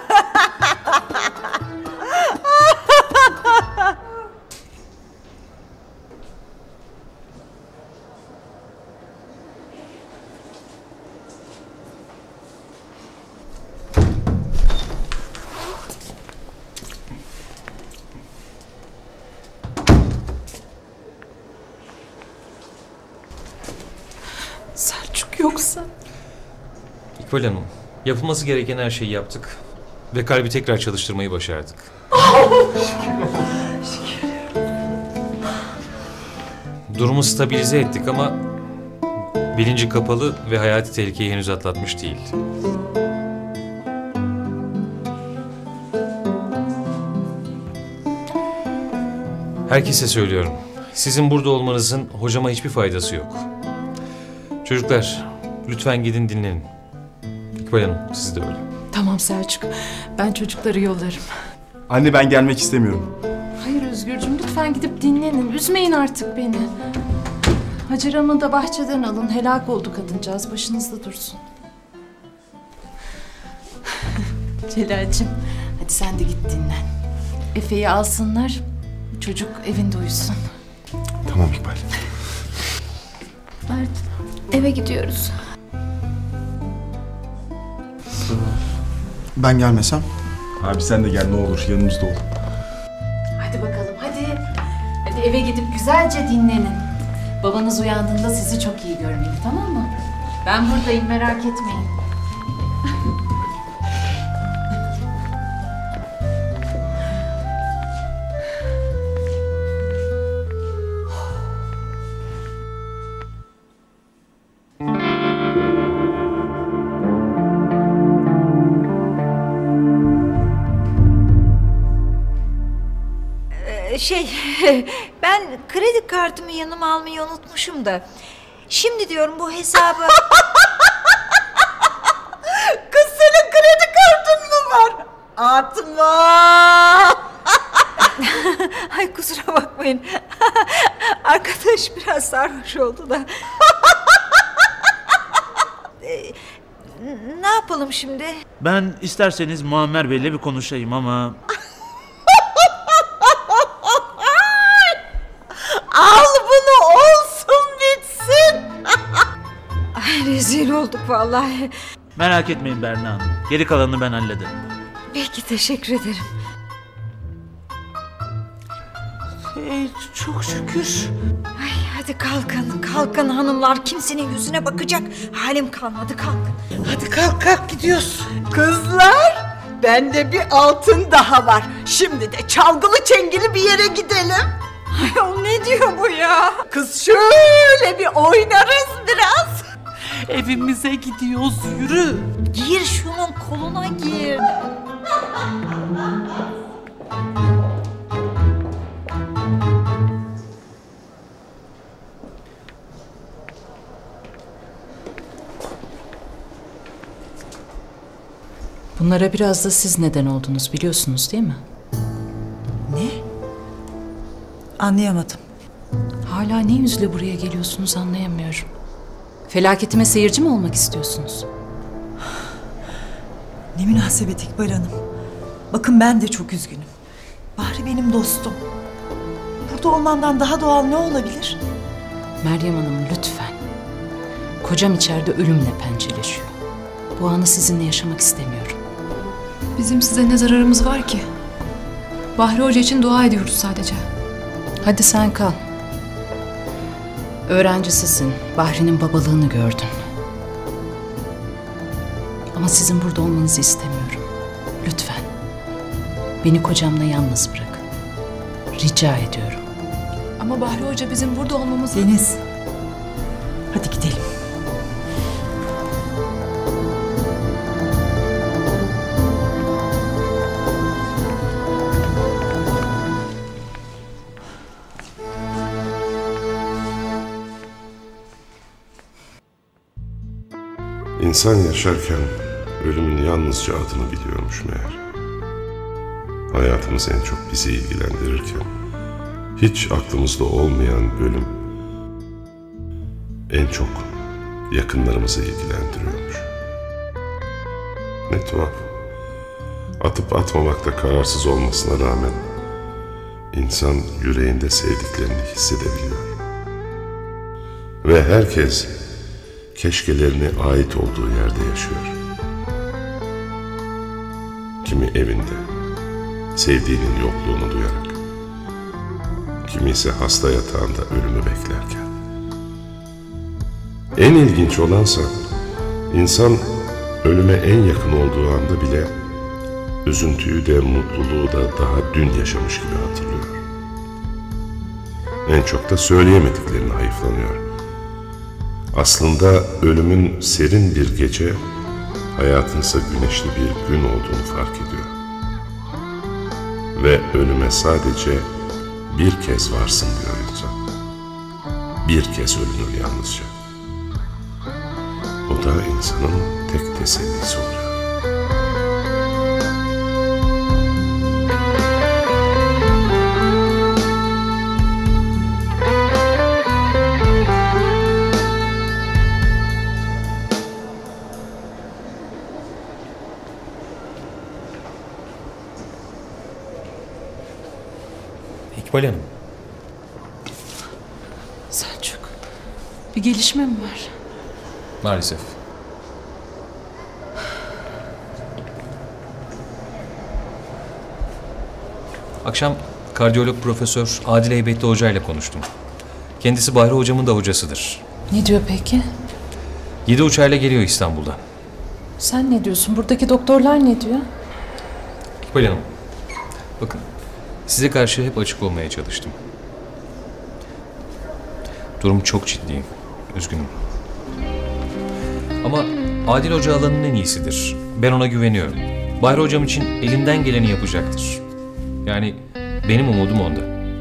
Selçuk yoksa... İkbal Hanım, yapılması gereken her şeyi yaptık. Ve kalbi tekrar çalıştırmayı başardık. Durumu stabilize ettik ama... bilinci kapalı ve hayati tehlikeyi henüz atlatmış değil. Herkese söylüyorum. Sizin burada olmanızın hocama hiçbir faydası yok. Çocuklar, lütfen gidin dinlenin. İkbal Hanım, siz de öyle. Tamam Selçuk, ben çocukları yollarım. Anne ben gelmek istemiyorum. Hayır Özgürcüğüm, lütfen gidip dinlenin. Üzmeyin artık beni. Hacer Hanım'ı da bahçeden alın. Helak oldu kadıncağız, başınızda dursun. Celal'cim, hadi sen de git dinlen. Efe'yi alsınlar, çocuk evinde uyusun. Tamam İkbal. Mert, eve gidiyoruz. Ben gelmesem? Abi sen de gel ne olur, yanımızda ol. Hadi bakalım, hadi. Hadi eve gidip güzelce dinlenin. Babanız uyandığında sizi çok iyi görmeli, tamam mı? Ben buradayım, merak etmeyin. Şey, ben kredi kartımı yanıma almayı unutmuşum da. Şimdi diyorum bu hesabı... Kız senin kredi kartın mı var? Atma! Ay kusura bakmayın. Arkadaş biraz sarhoş oldu da. Ee, ne yapalım şimdi? Ben isterseniz Muammer Bey'le bir konuşayım ama... Al bunu olsun bitsin. Ay rezil olduk vallahi. Merak etmeyin Berna Hanım. Geri kalanını ben hallederim. Peki teşekkür ederim. Ee, çok şükür. Ay hadi kalkın kalkın hanımlar, kimsenin yüzüne bakacak halim kalmadı, kalkın. Hadi kalk kalk gidiyoruz. Kızlar, bende bir altın daha var. Şimdi de çalgılı çengeli bir yere gidelim. Ay o ne diyor bu ya? Kız şöyle bir oynarız biraz. Evimize gidiyoruz, yürü. Gir şunun koluna gir. Bunlara biraz da siz neden oldunuz biliyorsunuz değil mi? Ne? Anlayamadım. Hala ne yüzle buraya geliyorsunuz anlayamıyorum. Felaketime seyirci mi olmak istiyorsunuz? Ne münasebet İkbal Hanım. Bakın ben de çok üzgünüm. Bahri benim dostum. Burada olmandan daha doğal ne olabilir? Meryem Hanım lütfen. Kocam içeride ölümle pençeleşiyor. Bu anı sizinle yaşamak istemiyorum. Bizim size ne zararımız var ki? Bahri Hoca için dua ediyoruz sadece. Hadi sen kal. Öğrencisisin. Bahri'nin babalığını gördün. Ama sizin burada olmanızı istemiyorum. Lütfen. Beni kocamla yalnız bırakın. Rica ediyorum. Ama Bahri Hoca bizim burada olmamız... Deniz. Hadi gidelim. İnsan yaşarken ölümün yalnızca adını biliyormuş meğer. Hayatımız en çok bizi ilgilendirirken hiç aklımızda olmayan ölüm en çok yakınlarımızı ilgilendiriyormuş. Ne tuhaf. Atıp atmamakta kararsız olmasına rağmen insan yüreğinde sevdiklerini hissedebiliyor. Ve herkes keşkelerine ait olduğu yerde yaşıyor. Kimi evinde, sevdiğinin yokluğunu duyarak, kimi ise hasta yatağında ölümü beklerken. En ilginç olansa, insan ölüme en yakın olduğu anda bile üzüntüyü de mutluluğu da daha dün yaşamış gibi hatırlıyor. En çok da söyleyemediklerini hayıflanıyor. Aslında ölümün serin bir gece, hayatınsa güneşli bir gün olduğunu fark ediyor. Ve ölüme sadece bir kez varsın diyor insan. Bir kez ölünür yalnızca. O da insanın tek tesellisi oluyor. İkbal Hanım. Selçuk, bir gelişme mi var? Maalesef. Akşam kardiyolog Profesör Adil Heybetli Hoca ile konuştum. Kendisi Bahri Hocamın da hocasıdır. Ne diyor peki? Yedi uçağıyla geliyor İstanbul'dan. Sen ne diyorsun? Buradaki doktorlar ne diyor? İkbal Hanım, bakın size karşı hep açık olmaya çalıştım. Durum çok ciddi. Üzgünüm. Ama Adil Hoca alanın en iyisidir. Ben ona güveniyorum. Bahri Hocam için elinden geleni yapacaktır. Yani benim umudum onda.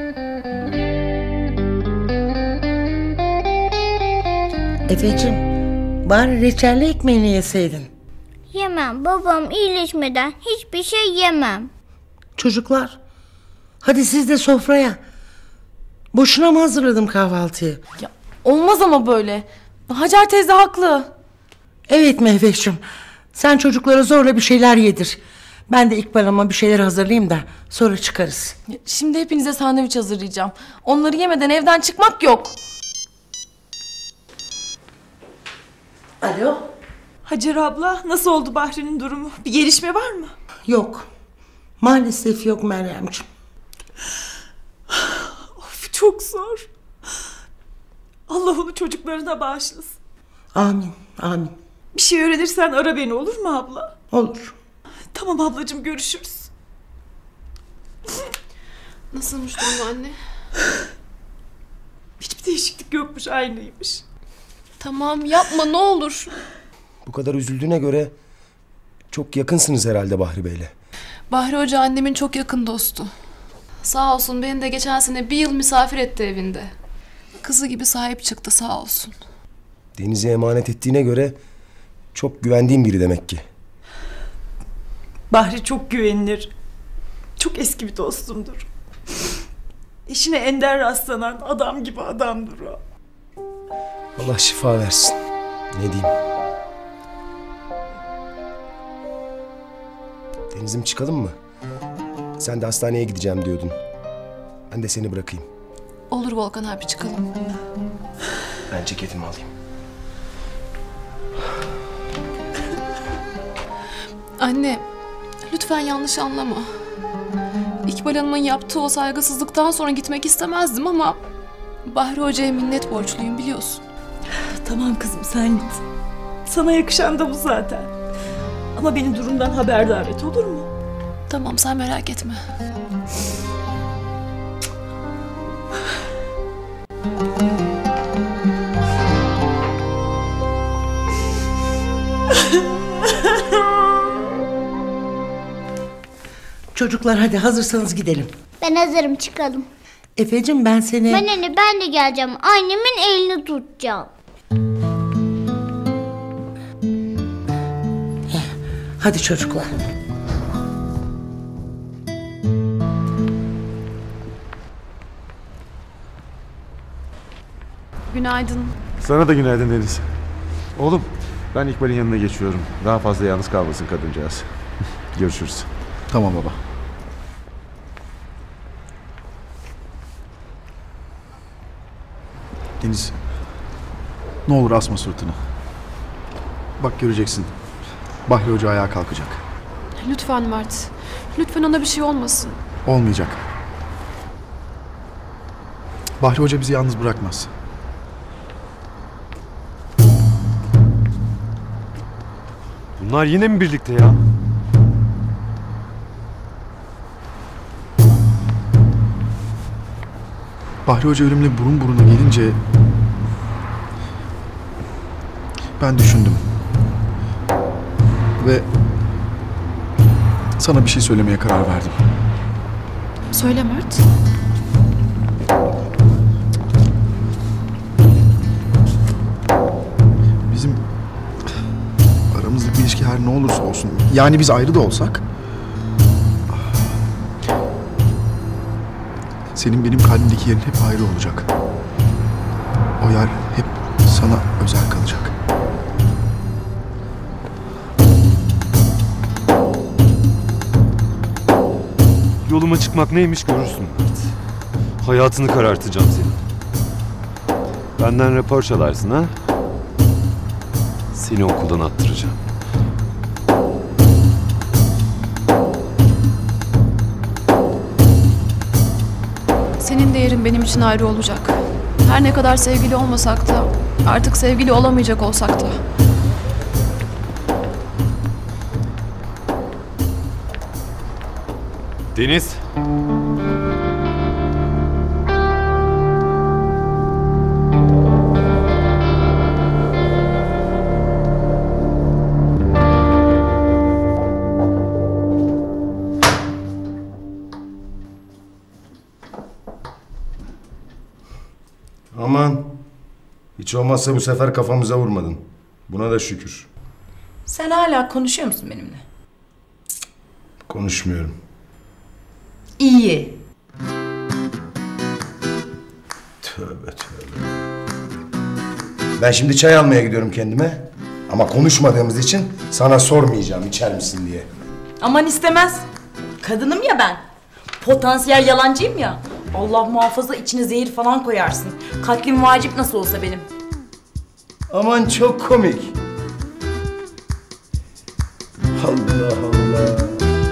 Efeciğim, bari reçelli ekmeğini yeseydin. Yemem. Babam iyileşmeden hiçbir şey yemem. Çocuklar, hadi siz de sofraya. Boşuna mı hazırladım kahvaltıyı? Ya, olmaz ama böyle. Hacer teyze haklı. Evet Mehveş'cim, sen çocuklara zorla bir şeyler yedir. Ben de İkbal Hanım'a bir şeyler hazırlayayım da sonra çıkarız. Ya, şimdi hepinize sandviç hazırlayacağım. Onları yemeden evden çıkmak yok. Alo? Hacer abla, nasıl oldu Bahri'nin durumu? Bir gelişme var mı? Yok. Maalesef yok Meryemciğim. Of, çok zor. Allah onu çocuklarına bağışlasın. Amin, amin. Bir şey öğrenirsen ara beni, olur mu abla? Olur. Tamam ablacığım, görüşürüz. Nasılmış durumu anne? Hiçbir değişiklik yokmuş, aynıymış. Tamam yapma ne olur. Bu kadar üzüldüğüne göre çok yakınsınız herhalde Bahri Bey'le. Bahri Hoca annemin çok yakın dostu. Sağ olsun beni de geçen sene bir yıl misafir etti evinde. Kızı gibi sahip çıktı sağ olsun. Deniz'e emanet ettiğine göre çok güvendiğim biri demek ki. Bahri çok güvenilir. Çok eski bir dostumdur. İşine ender rastlanan adam gibi adamdır o. Allah şifa versin. Ne diyeyim? Deniz'im, çıkalım mı? Sen de hastaneye gideceğim diyordun. Ben de seni bırakayım. Olur Volkan abi, çıkalım. Ben ceketimi alayım. Anne, lütfen yanlış anlama. İkbal Hanım'ın yaptığı o saygısızlıktan sonra gitmek istemezdim ama Bahri Hoca'ya minnet borçluyum, biliyorsun. Tamam kızım, sen git. Sana yakışan da bu zaten. Ama beni durumdan haberdar et, olur mu? Tamam, sen merak etme. Çocuklar hadi hazırsanız gidelim. Ben hazırım, çıkalım. Efeciğim ben seni... Ben anne ben de geleceğim. Annemin elini tutacağım. Hadi çocuklar. Günaydın. Sana da günaydın Deniz. Oğlum ben İkbal'in yanına geçiyorum. Daha fazla yalnız kalmasın kadıncağız. Görüşürüz. Tamam baba. Deniz, ne olur asma sırtını. Bak göreceksin. Bahri Hoca ayağa kalkacak. Lütfen Mert. Lütfen ona bir şey olmasın. Olmayacak. Bahri Hoca bizi yalnız bırakmaz. Bunlar yine mi birlikte ya? Bahri Hoca ölümle burun buruna gelince ben düşündüm. Ve sana bir şey söylemeye karar verdim. Söyle Mert. Bizim aramızdaki ilişki her ne olursa olsun, yani biz ayrı da olsak, senin benim kalbimdeki yerin hep ayrı olacak. O yer hep sana özel kalacak. Yoluma çıkmak neymiş görürsün Mert. Hayatını karartacağım senin. Benden rapor çalarsın ha? Seni okuldan attıracağım. Senin değerin benim için ayrı olacak. Her ne kadar sevgili olmasak da, artık sevgili olamayacak olsak da. Deniz. Hiç olmazsa bu sefer kafamıza vurmadın. Buna da şükür. Sen hala konuşuyor musun benimle? Konuşmuyorum. İyi. Tövbe tövbe. Ben şimdi çay almaya gidiyorum kendime. Ama konuşmadığımız için sana sormayacağım içer misin diye. Aman istemez. Kadınım ya ben. Potansiyel yalancıyım ya. Allah muhafaza içine zehir falan koyarsın. Katlim vacip nasıl olsa benim. Aman çok komik. Allah Allah.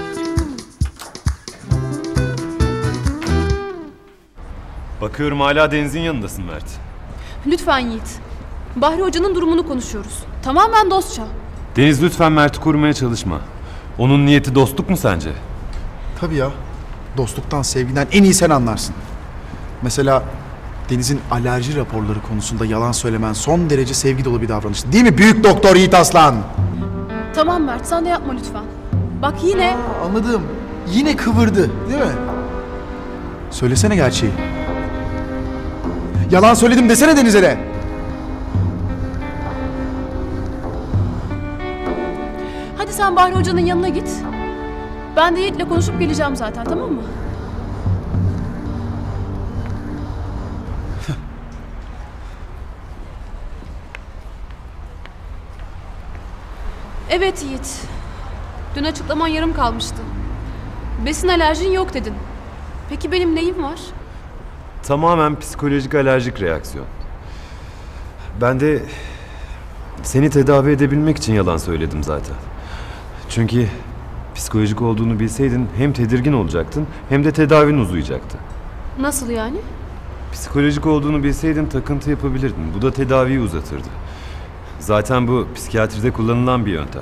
Bakıyorum hala Deniz'in yanındasın Mert. Lütfen Yiğit. Bahri Hoca'nın durumunu konuşuyoruz. Tamamen dostça. Deniz lütfen Mert'i korumaya çalışma. Onun niyeti dostluk mu sence? Tabii ya. Dostluktan, sevgiden en iyi sen anlarsın. Mesela Deniz'in alerji raporları konusunda yalan söylemen son derece sevgi dolu bir davranış. Değil mi büyük doktor Yiğit Aslan? Tamam Mert, sen de yapma lütfen. Bak yine... Aa, anladım. Yine kıvırdı, değil mi? Söylesene gerçeği. Yalan söyledim desene Deniz'e de. Hadi sen Bahri Hoca'nın yanına git. Ben de Yiğit'le konuşup geleceğim zaten, tamam mı? Evet Yiğit. Dün açıklaman yarım kalmıştı. Besin alerjin yok dedin. Peki benim neyim var? Tamamen psikolojik alerjik reaksiyon. Ben de seni tedavi edebilmek için yalan söyledim zaten. Çünkü psikolojik olduğunu bilseydin hem tedirgin olacaktın hem de tedavin uzayacaktı. Nasıl yani? Psikolojik olduğunu bilseydin takıntı yapabilirdin. Bu da tedaviyi uzatırdı. Zaten bu psikiyatride kullanılan bir yöntem.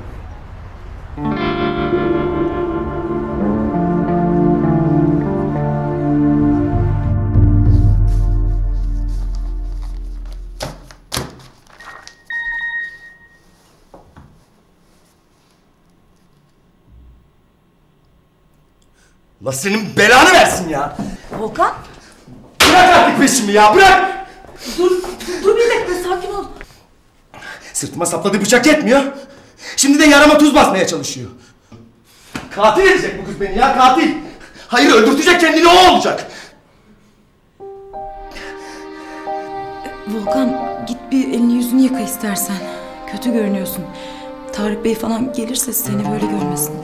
Allah senin belanı versin ya. Volkan. Bırak artık peşimi ya, bırak. Dur, dur bir dakika, sakin ol. Sırtıma sapladığı bıçak yetmiyor. Şimdi de yarama tuz basmaya çalışıyor. Katil edecek bu kız beni ya, katil. Hayır, öldürtecek kendini, o olacak. Volkan, git bir elini yüzünü yıka istersen. Kötü görünüyorsun. Tarık Bey falan gelirse seni böyle görmesin.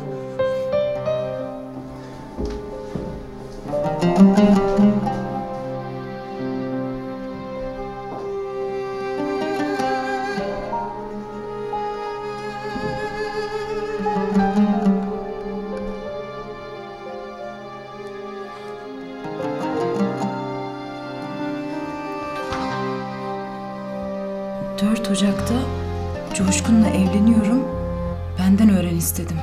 dört Ocak'ta Coşkun'la evleniyorum. Benden öğren istedim.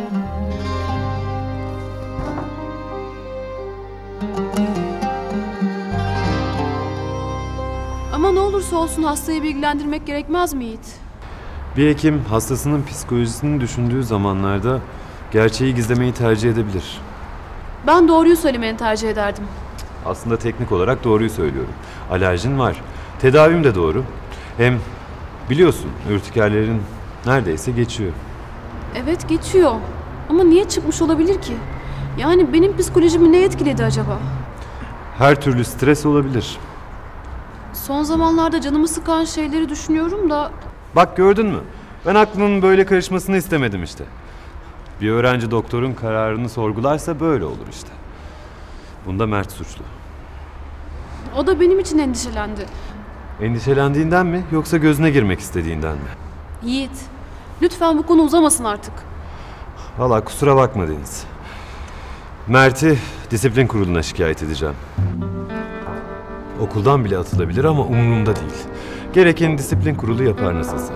Ama ne olursa olsun hastayı bilgilendirmek gerekmez mi Yiğit? Bir hekim hastasının psikolojisini düşündüğü zamanlarda gerçeği gizlemeyi tercih edebilir. Ben doğruyu söylemeni tercih ederdim. Aslında teknik olarak doğruyu söylüyorum. Alerjin var. Tedavim de doğru. Hem biliyorsun ürtikerlerin neredeyse geçiyor. Evet geçiyor. Ama niye çıkmış olabilir ki? Yani benim psikolojimi ne etkiledi acaba? Her türlü stres olabilir. Son zamanlarda canımı sıkan şeyleri düşünüyorum da... Bak gördün mü? Ben aklının böyle karışmasını istemedim işte. Bir öğrenci doktorun kararını sorgularsa böyle olur işte. Bunda Mert suçlu. O da benim için endişelendi. Endişelendiğinden mi yoksa gözüne girmek istediğinden mi? Yiğit, lütfen bu konu uzamasın artık. Valla kusura bakma Deniz. Mert'i disiplin kuruluna şikayet edeceğim. Okuldan bile atılabilir ama umurumda değil. Gereken disiplin kurulu yapar nasılsa.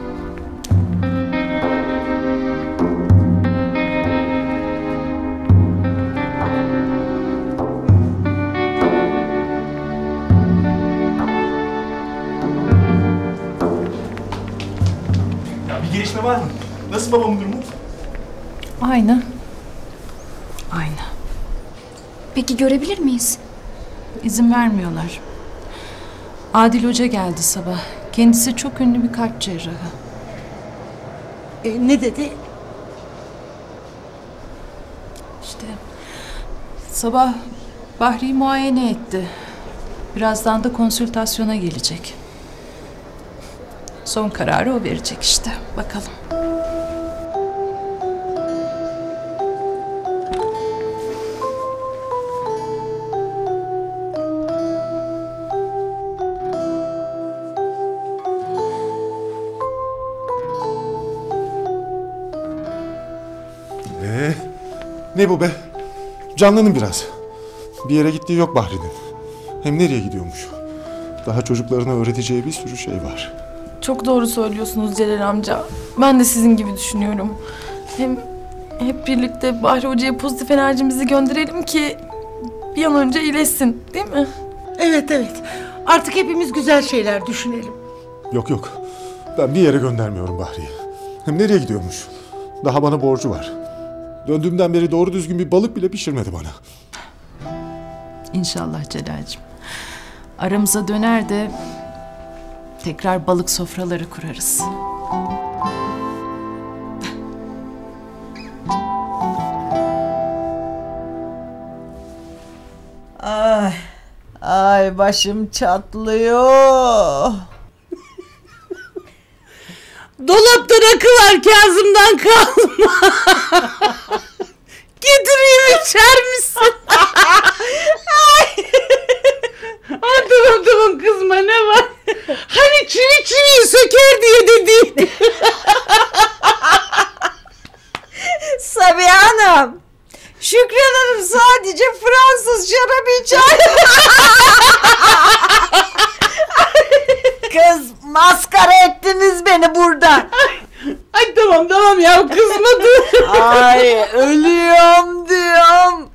Bir gelişme var mı? Nasıl babamın durumu? Aynı. Aynı. Peki görebilir miyiz? İzin vermiyorlar. Adil Hoca geldi sabah. Kendisi çok ünlü bir kalp cerrahı. E, ne dedi? İşte sabah Bahri'yi muayene etti. Birazdan da konsültasyona gelecek. Son kararı o verecek işte. Bakalım. Ee, ne bu be? Canlanın biraz. Bir yere gittiği yok Bahri'nin. Hem nereye gidiyormuş? Daha çocuklarına öğreteceği bir sürü şey var. Çok doğru söylüyorsunuz Celal amca. Ben de sizin gibi düşünüyorum. Hem hep birlikte Bahri Hoca'ya pozitif enerjimizi gönderelim ki bir an önce iyileşsin, değil mi? Evet evet. Artık hepimiz güzel şeyler düşünelim. Yok yok. Ben bir yere göndermiyorum Bahri'yi. Hem nereye gidiyormuş? Daha bana borcu var. Döndüğümden beri doğru düzgün bir balık bile pişirmedi bana. İnşallah Celal'cim. Aramıza döner de tekrar balık sofraları kurarız. Ay, ay başım çatlıyor. Dolapta rakı var, Kazım'dan kalma. Getireyim, içer misin? Ay. Ay, tamam tamam kızma, ne var? Hani çivi çiviyi söker diye dediydi. Sabiha Hanım, Şükran Hanım sadece Fransız şarabı içer. Kız, maskara ettiniz beni burada. Ay, ay tamam tamam ya, kızmadım. Ay, ölüyorum diyorum.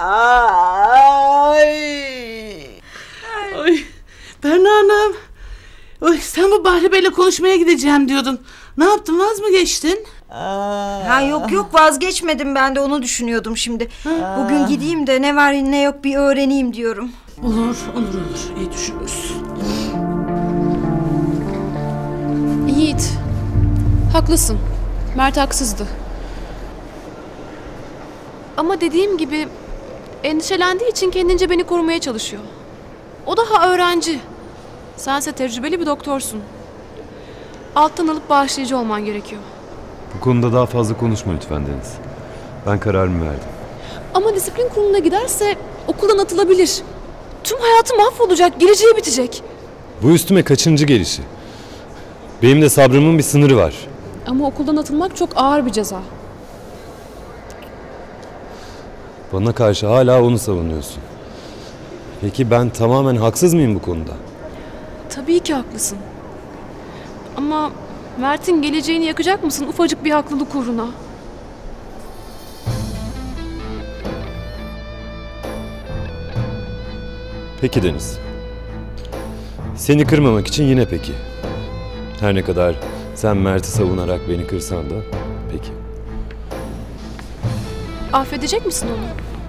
Ay. Ay, Berna Hanım. Oy, sen bu Bahri Bey'le konuşmaya gideceğim diyordun. Ne yaptın, vaz mı geçtin? Ha yok yok, vazgeçmedim, ben de onu düşünüyordum şimdi. Bugün gideyim de ne var ne yok bir öğreneyim diyorum. Olur olur olur, iyi düşünürsün. Yiğit, haklısın. Mert haksızdı. Ama dediğim gibi endişelendiği için kendince beni korumaya çalışıyor. O daha öğrenci. Sense tecrübeli bir doktorsun. Alttan alıp bağışlayıcı olman gerekiyor. Bu konuda daha fazla konuşma lütfen Deniz. Ben kararımı verdim. Ama disiplin kuruluna giderse okuldan atılabilir. Tüm hayatı mahvolacak, geleceği bitecek. Bu üstüme kaçıncı gelişi? Benim de sabrımın bir sınırı var. Ama okuldan atılmak çok ağır bir ceza. Bana karşı hala onu savunuyorsun. Peki ben tamamen haksız mıyım bu konuda? Tabii ki haklısın. Ama Mert'in geleceğini yakacak mısın ufacık bir haklılık uğruna? Peki Deniz. Seni kırmamak için yine peki. Her ne kadar sen Mert'i savunarak beni kırsan da peki. Affedecek misin onu?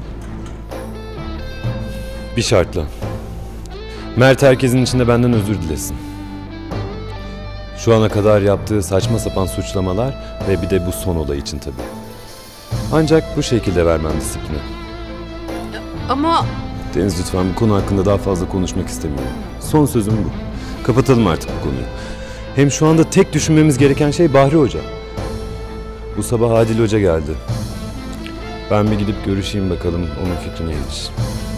Bir şartla. Mert herkesin içinde benden özür dilesin. Şu ana kadar yaptığı saçma sapan suçlamalar ve bir de bu son olay için tabii. Ancak bu şekilde vermem disipline. Ama... Deniz lütfen bu konu hakkında daha fazla konuşmak istemiyorum. Son sözüm bu. Kapatalım artık bu konuyu. Hem şu anda tek düşünmemiz gereken şey Bahri Hoca. Bu sabah Adil Hoca geldi. Ben bir gidip görüşeyim bakalım onun fikri neymiş.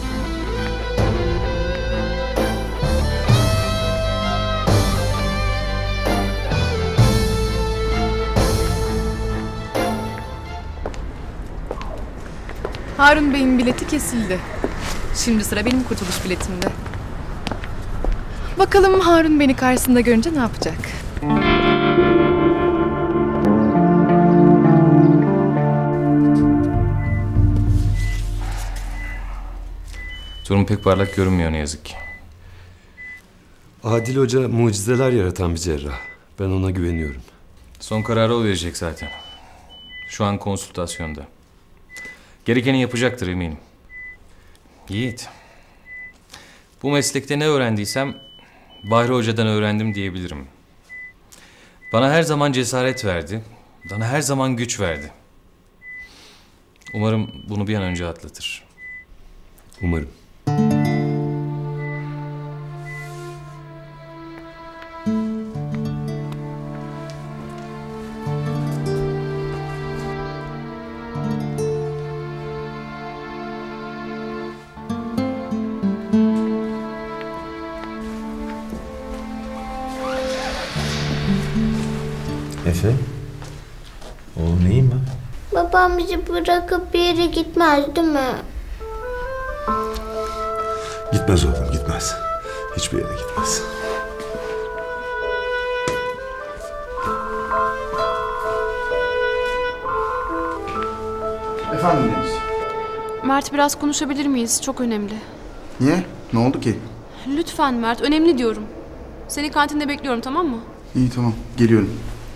Harun Bey'in bileti kesildi. Şimdi sıra benim kurtuluş biletimde. Bakalım Harun beni karşısında görünce ne yapacak? Durum pek parlak görünmüyor ne yazık ki. Adil Hoca mucizeler yaratan bir cerrah. Ben ona güveniyorum. Son kararı o verecek zaten. Şu an konsültasyonda. Gerekeni yapacaktır eminim. Yiğit. Bu meslekte ne öğrendiysem Bahri Hoca'dan öğrendim diyebilirim. Bana her zaman cesaret verdi, bana her zaman güç verdi. Umarım bunu bir an önce atlatır. Umarım. Efe? Oğlum neyin var? Babam bizi bırakıp bir yere gitmez değil mi? Gitmez oğlum, gitmez. Hiçbir yere gitmez. Efendim Deniz? Mert, biraz konuşabilir miyiz? Çok önemli. Niye? Ne oldu ki? Lütfen Mert, önemli diyorum. Seni kantinde bekliyorum, tamam mı? İyi tamam, geliyorum.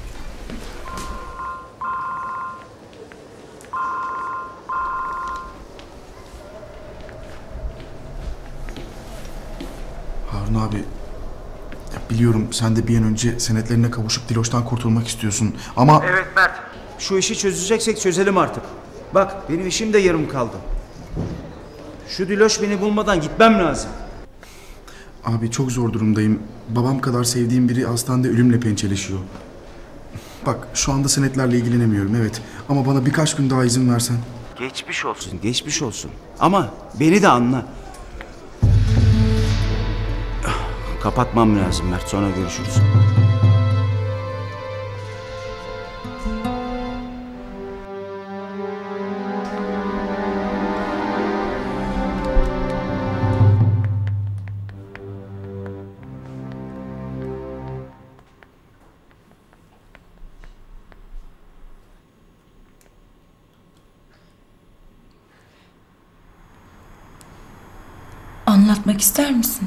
Harun abi, ya biliyorum sen de bir an önce senetlerine kavuşup Diloş'tan kurtulmak istiyorsun ama... Evet Mert, şu işi çözeceksek çözelim artık. Bak benim işim de yarım kaldı. Şu Diloş beni bulmadan gitmem lazım. Abi çok zor durumdayım. Babam kadar sevdiğim biri hastanede ölümle pençeleşiyor. Bak şu anda senetlerle ilgilenemiyorum evet. Ama bana birkaç gün daha izin versen. Geçmiş olsun, geçmiş olsun. Ama beni de anla. Kapatmam lazım Mert, sonra görüşürüz. Anlatmak ister misin?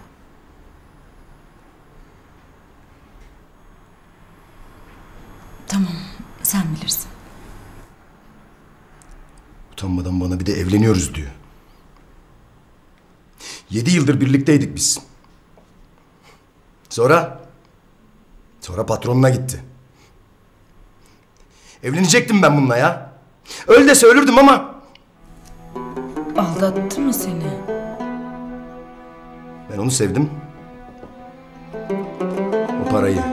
Tamam, sen bilirsin. Utanmadan bana bir de evleniyoruz diyor. Yedi yıldır birlikteydik biz. Sonra? Sonra patronuna gitti. Evlenecektim ben bununla ya. Öl dese ölürdüm ama. Aldattı mı seni? Ben onu sevdim. O parayı.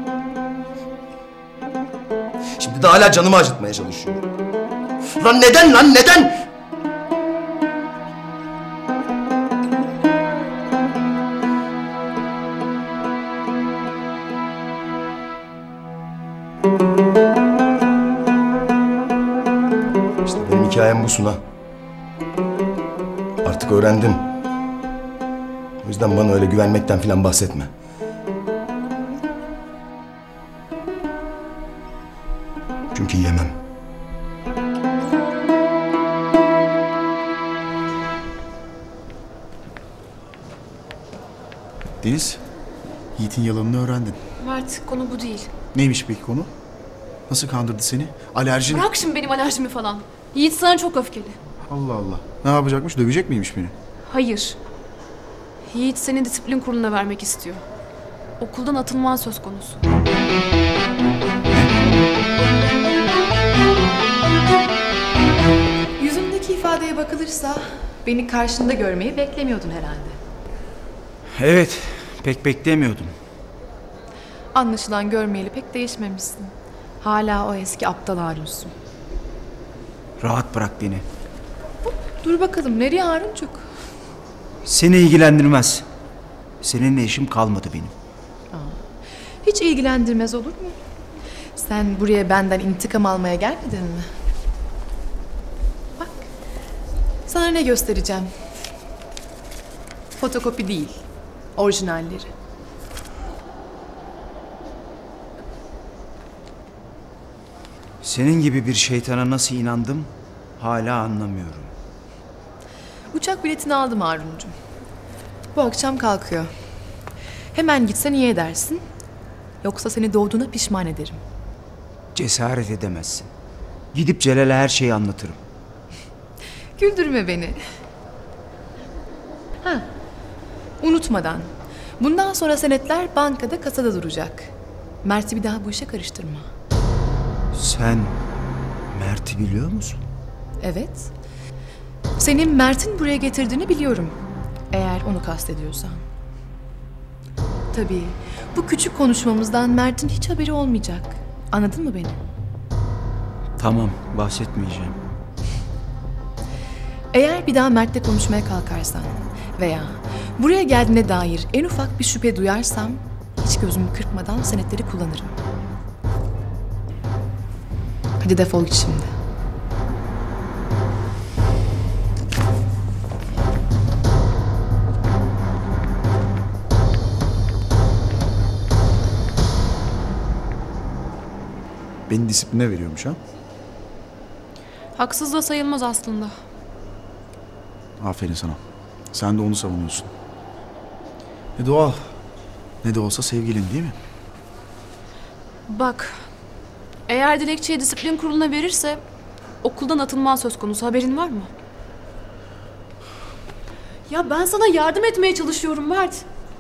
Şimdi de hala canımı acıtmaya çalışıyor. Lan neden lan neden? İşte benim hikayem bu Suna. Artık öğrendim. O yüzden bana öyle güvenmekten falan bahsetme. Çünkü yemem. Deniz, Yiğit'in yalanını öğrendin. Mert, konu bu değil. Neymiş peki konu? Nasıl kandırdı seni? Alerjin... Bırak şimdi benim alerjimi falan. Yiğit sana çok öfkeli. Allah Allah. Ne yapacakmış? Dövecek miymiş beni? Hayır. Yiğit seni disiplin kuruluna vermek istiyor. Okuldan atılman söz konusu. Yüzümdeki ifadeye bakılırsa beni karşında görmeyi beklemiyordun herhalde. Evet, pek beklemiyordum. Anlaşılan görmeyeli pek değişmemişsin. Hala o eski aptal Harun'sun. Rahat bırak beni. Dur bakalım, nereye Haruncuk? Seni ilgilendirmez. Seninle işim kalmadı benim. Hiç ilgilendirmez olur mu? Sen buraya benden intikam almaya gelmedin mi? Bak, sana ne göstereceğim. Fotokopi değil, orijinalleri. Senin gibi bir şeytana nasıl inandım hala anlamıyorum. Uçak biletini aldım Haruncuğum. Bu akşam kalkıyor. Hemen gitsen iyi edersin. Yoksa seni doğduğuna pişman ederim. Cesaret edemezsin. Gidip Celal'e her şeyi anlatırım. Güldürme beni. Ha, unutmadan. Bundan sonra senetler bankada, kasada duracak. Mert'i bir daha bu işe karıştırma. Sen Mert'i biliyor musun? Evet. Senin Mert'in buraya getirdiğini biliyorum. Eğer onu kastediyorsan. Tabii bu küçük konuşmamızdan Mert'in hiç haberi olmayacak. Anladın mı beni? Tamam, bahsetmeyeceğim. Eğer bir daha Mert'le konuşmaya kalkarsan veya buraya geldiğine dair en ufak bir şüphe duyarsam hiç gözümü kırpmadan senetleri kullanırım. Hadi defol git şimdi. Beni disipline veriyormuş ha? Haksız da sayılmaz aslında. Aferin sana. Sen de onu savunuyorsun. E doğal. Ne de olsa sevgilin değil mi? Bak, eğer dilekçeyi disiplin kuruluna verirse okuldan atılman söz konusu. Haberin var mı? Ya ben sana yardım etmeye çalışıyorum Mert.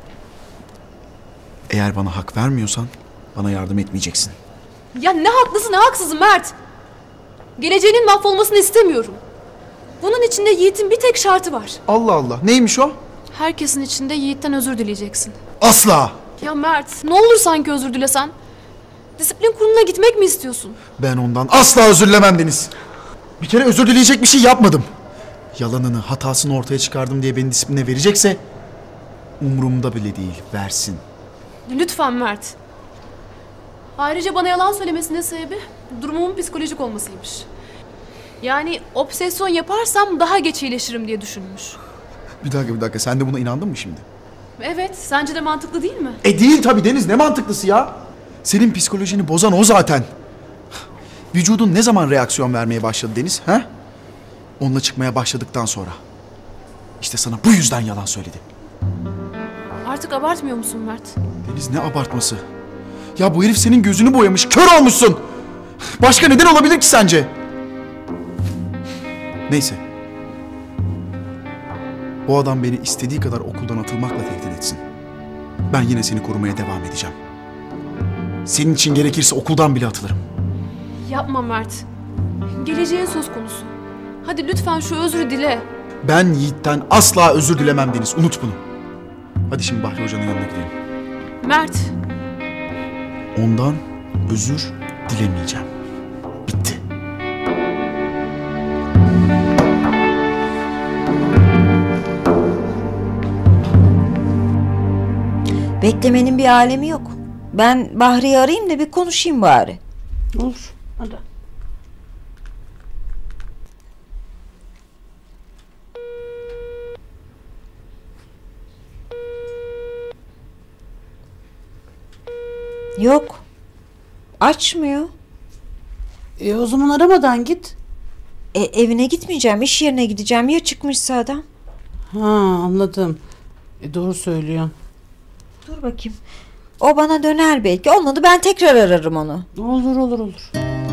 Eğer bana hak vermiyorsan bana yardım etmeyeceksin. Ya ne haklısın ne haksızım Mert. Geleceğinin mahvolmasını istemiyorum. Bunun içinde Yiğit'in bir tek şartı var. Allah Allah. Neymiş o? Herkesin içinde Yiğit'ten özür dileyeceksin. Asla. Ya Mert, ne olur sanki özür dilesen. Disiplin kuruluna gitmek mi istiyorsun? Ben ondan asla özür dilemem Deniz. Bir kere özür dileyecek bir şey yapmadım. Yalanını, hatasını ortaya çıkardım diye beni disipline verecekse umurumda bile değil. Versin. Lütfen Mert. Ayrıca bana yalan söylemesinin sebebi durumumun psikolojik olmasıymış. Yani obsesyon yaparsam daha geç iyileşirim diye düşünmüş. Bir dakika bir dakika sen de buna inandın mı şimdi? Evet, sence de mantıklı değil mi? E değil tabii Deniz, ne mantıklısı ya? Senin psikolojini bozan o zaten. Vücudun ne zaman reaksiyon vermeye başladı Deniz? Ha? Onunla çıkmaya başladıktan sonra. İşte sana bu yüzden yalan söyledi. Artık abartmıyor musun Mert? Deniz ne abartması? Ya bu herif senin gözünü boyamış, kör olmuşsun. Başka neden olabilir ki sence? Neyse. O adam beni istediği kadar okuldan atılmakla tehdit etsin. Ben yine seni korumaya devam edeceğim. Senin için gerekirse okuldan bile atılırım. Yapma Mert. Geleceğin söz konusu. Hadi lütfen şu özrü dile. Ben Yiğit'ten asla özür dilemem Deniz, unut bunu. Hadi şimdi Bahri Hoca'nın yanına gidelim. Mert. Ondan özür dilemeyeceğim. Bitti. Beklemenin bir alemi yok. Ben Bahri'yi arayayım da bir konuşayım bari. Olur. Hadi. Yok. Açmıyor. E o zaman aramadan git. E, evine gitmeyeceğim, iş yerine gideceğim. Ya çıkmışsa adam? Ha anladım. E, doğru söylüyorsun. Dur bakayım. O bana döner belki. Olmadı ben tekrar ararım onu. Olur olur olur.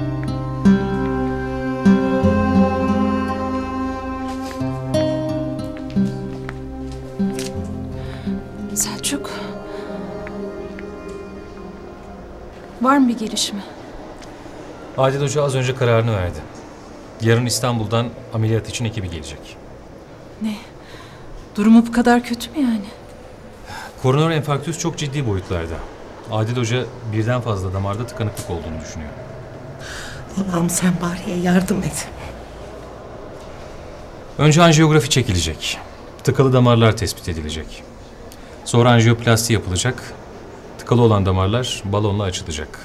Selçuk. Var mı bir gelişme? Adil Hoca az önce kararını verdi. Yarın İstanbul'dan ameliyat için ekibi gelecek. Ne? Durumu bu kadar kötü mü yani? Koroner enfarktüs çok ciddi boyutlarda. Adil Hoca birden fazla damarda tıkanıklık olduğunu düşünüyor. Allah'ım sen Bahriye yardım et. Önce anjiyografi çekilecek. Tıkalı damarlar tespit edilecek. Sonra anjiyoplasti yapılacak. Tıkalı olan damarlar balonla açılacak.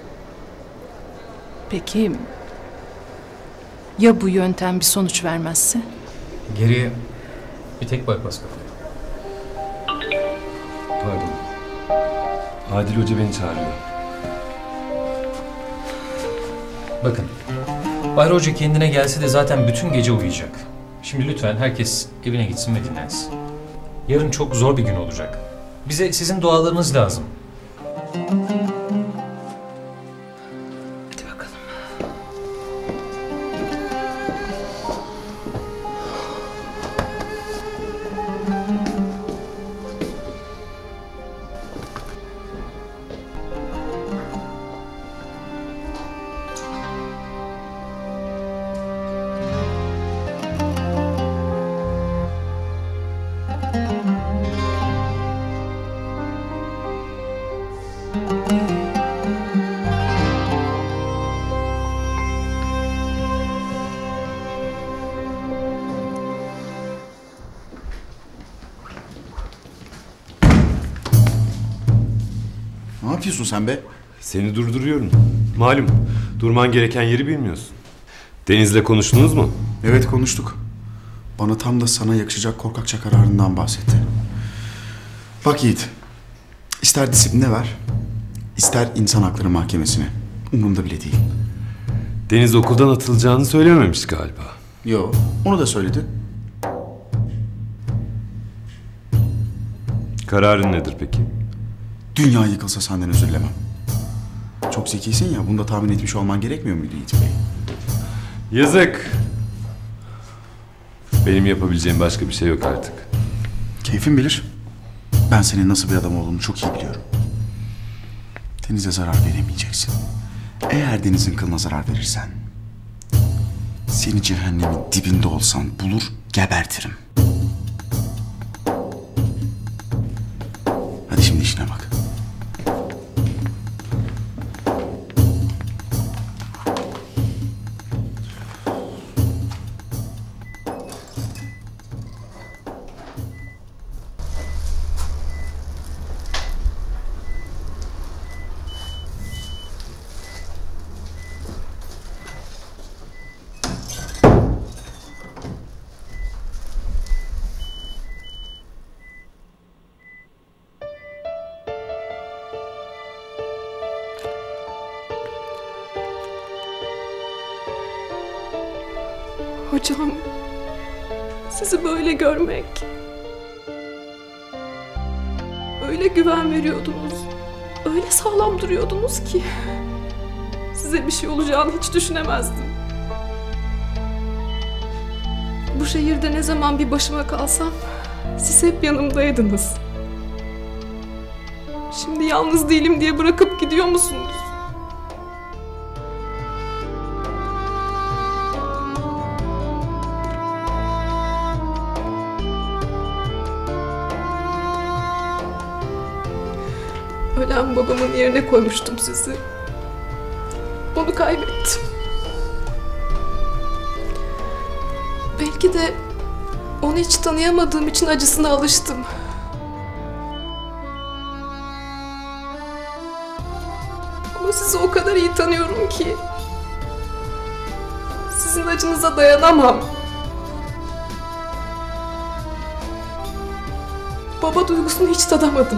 Peki ya bu yöntem bir sonuç vermezse? Geriye bir tek bypass kalıyor. Pardon. Adil Hoca beni çağırıyor. Bakın, Bahri Hoca kendine gelse de zaten bütün gece uyuyacak. Şimdi lütfen herkes evine gitsin ve dinlensin. Yarın çok zor bir gün olacak. Bize sizin dualarınız lazım. Hadi bakalım. yapıyorsun sen be? Seni durduruyorum. Malum durman gereken yeri bilmiyorsun. Deniz'le konuştunuz mu? Evet konuştuk. Bana tam da sana yakışacak korkakça kararından bahsetti. Bak Yiğit, ister disipline ver, ister insan hakları mahkemesine. Umurumda bile değil. Deniz okuldan atılacağını söylememiş galiba. Yo, onu da söyledi. Kararın nedir peki? Dünya yıkılsa senden özür dilemem. Çok zekisin ya, bunu da tahmin etmiş olman gerekmiyor muydu Yiğit Bey? Yazık. Benim yapabileceğim başka bir şey yok artık. Keyfin bilir. Ben senin nasıl bir adam olduğunu çok iyi biliyorum. Deniz'e zarar veremeyeceksin. Eğer Deniz'in kılına zarar verirsen... seni cehennemin dibinde olsan bulur, gebertirim. Hadi şimdi işine bak. Hocam, sizi böyle görmek, öyle güven veriyordunuz, öyle sağlam duruyordunuz ki size bir şey olacağını hiç düşünemezdim. Bu şehirde ne zaman bir başıma kalsam siz hep yanımdaydınız. Şimdi yalnız değilim diye bırakıp gidiyor musunuz? Ölen babamın yerine koymuştum sizi. Onu kaybettim. Belki de onu hiç tanıyamadığım için acısına alıştım. Ama sizi o kadar iyi tanıyorum ki sizin acınıza dayanamam. Baba duygusunu hiç tadamadım.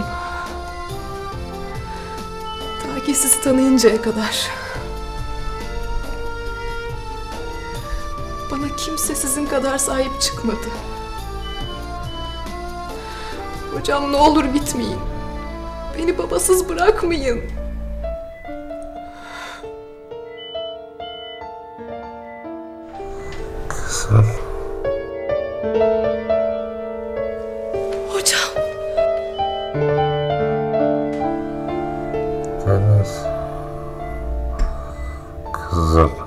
Ta ki sizi tanıyıncaya kadar. Bana kimse sizin kadar sahip çıkmadı. Hocam ne olur gitmeyin. Beni babasız bırakmayın. Kızım. Hocam. Deniz. Kızım.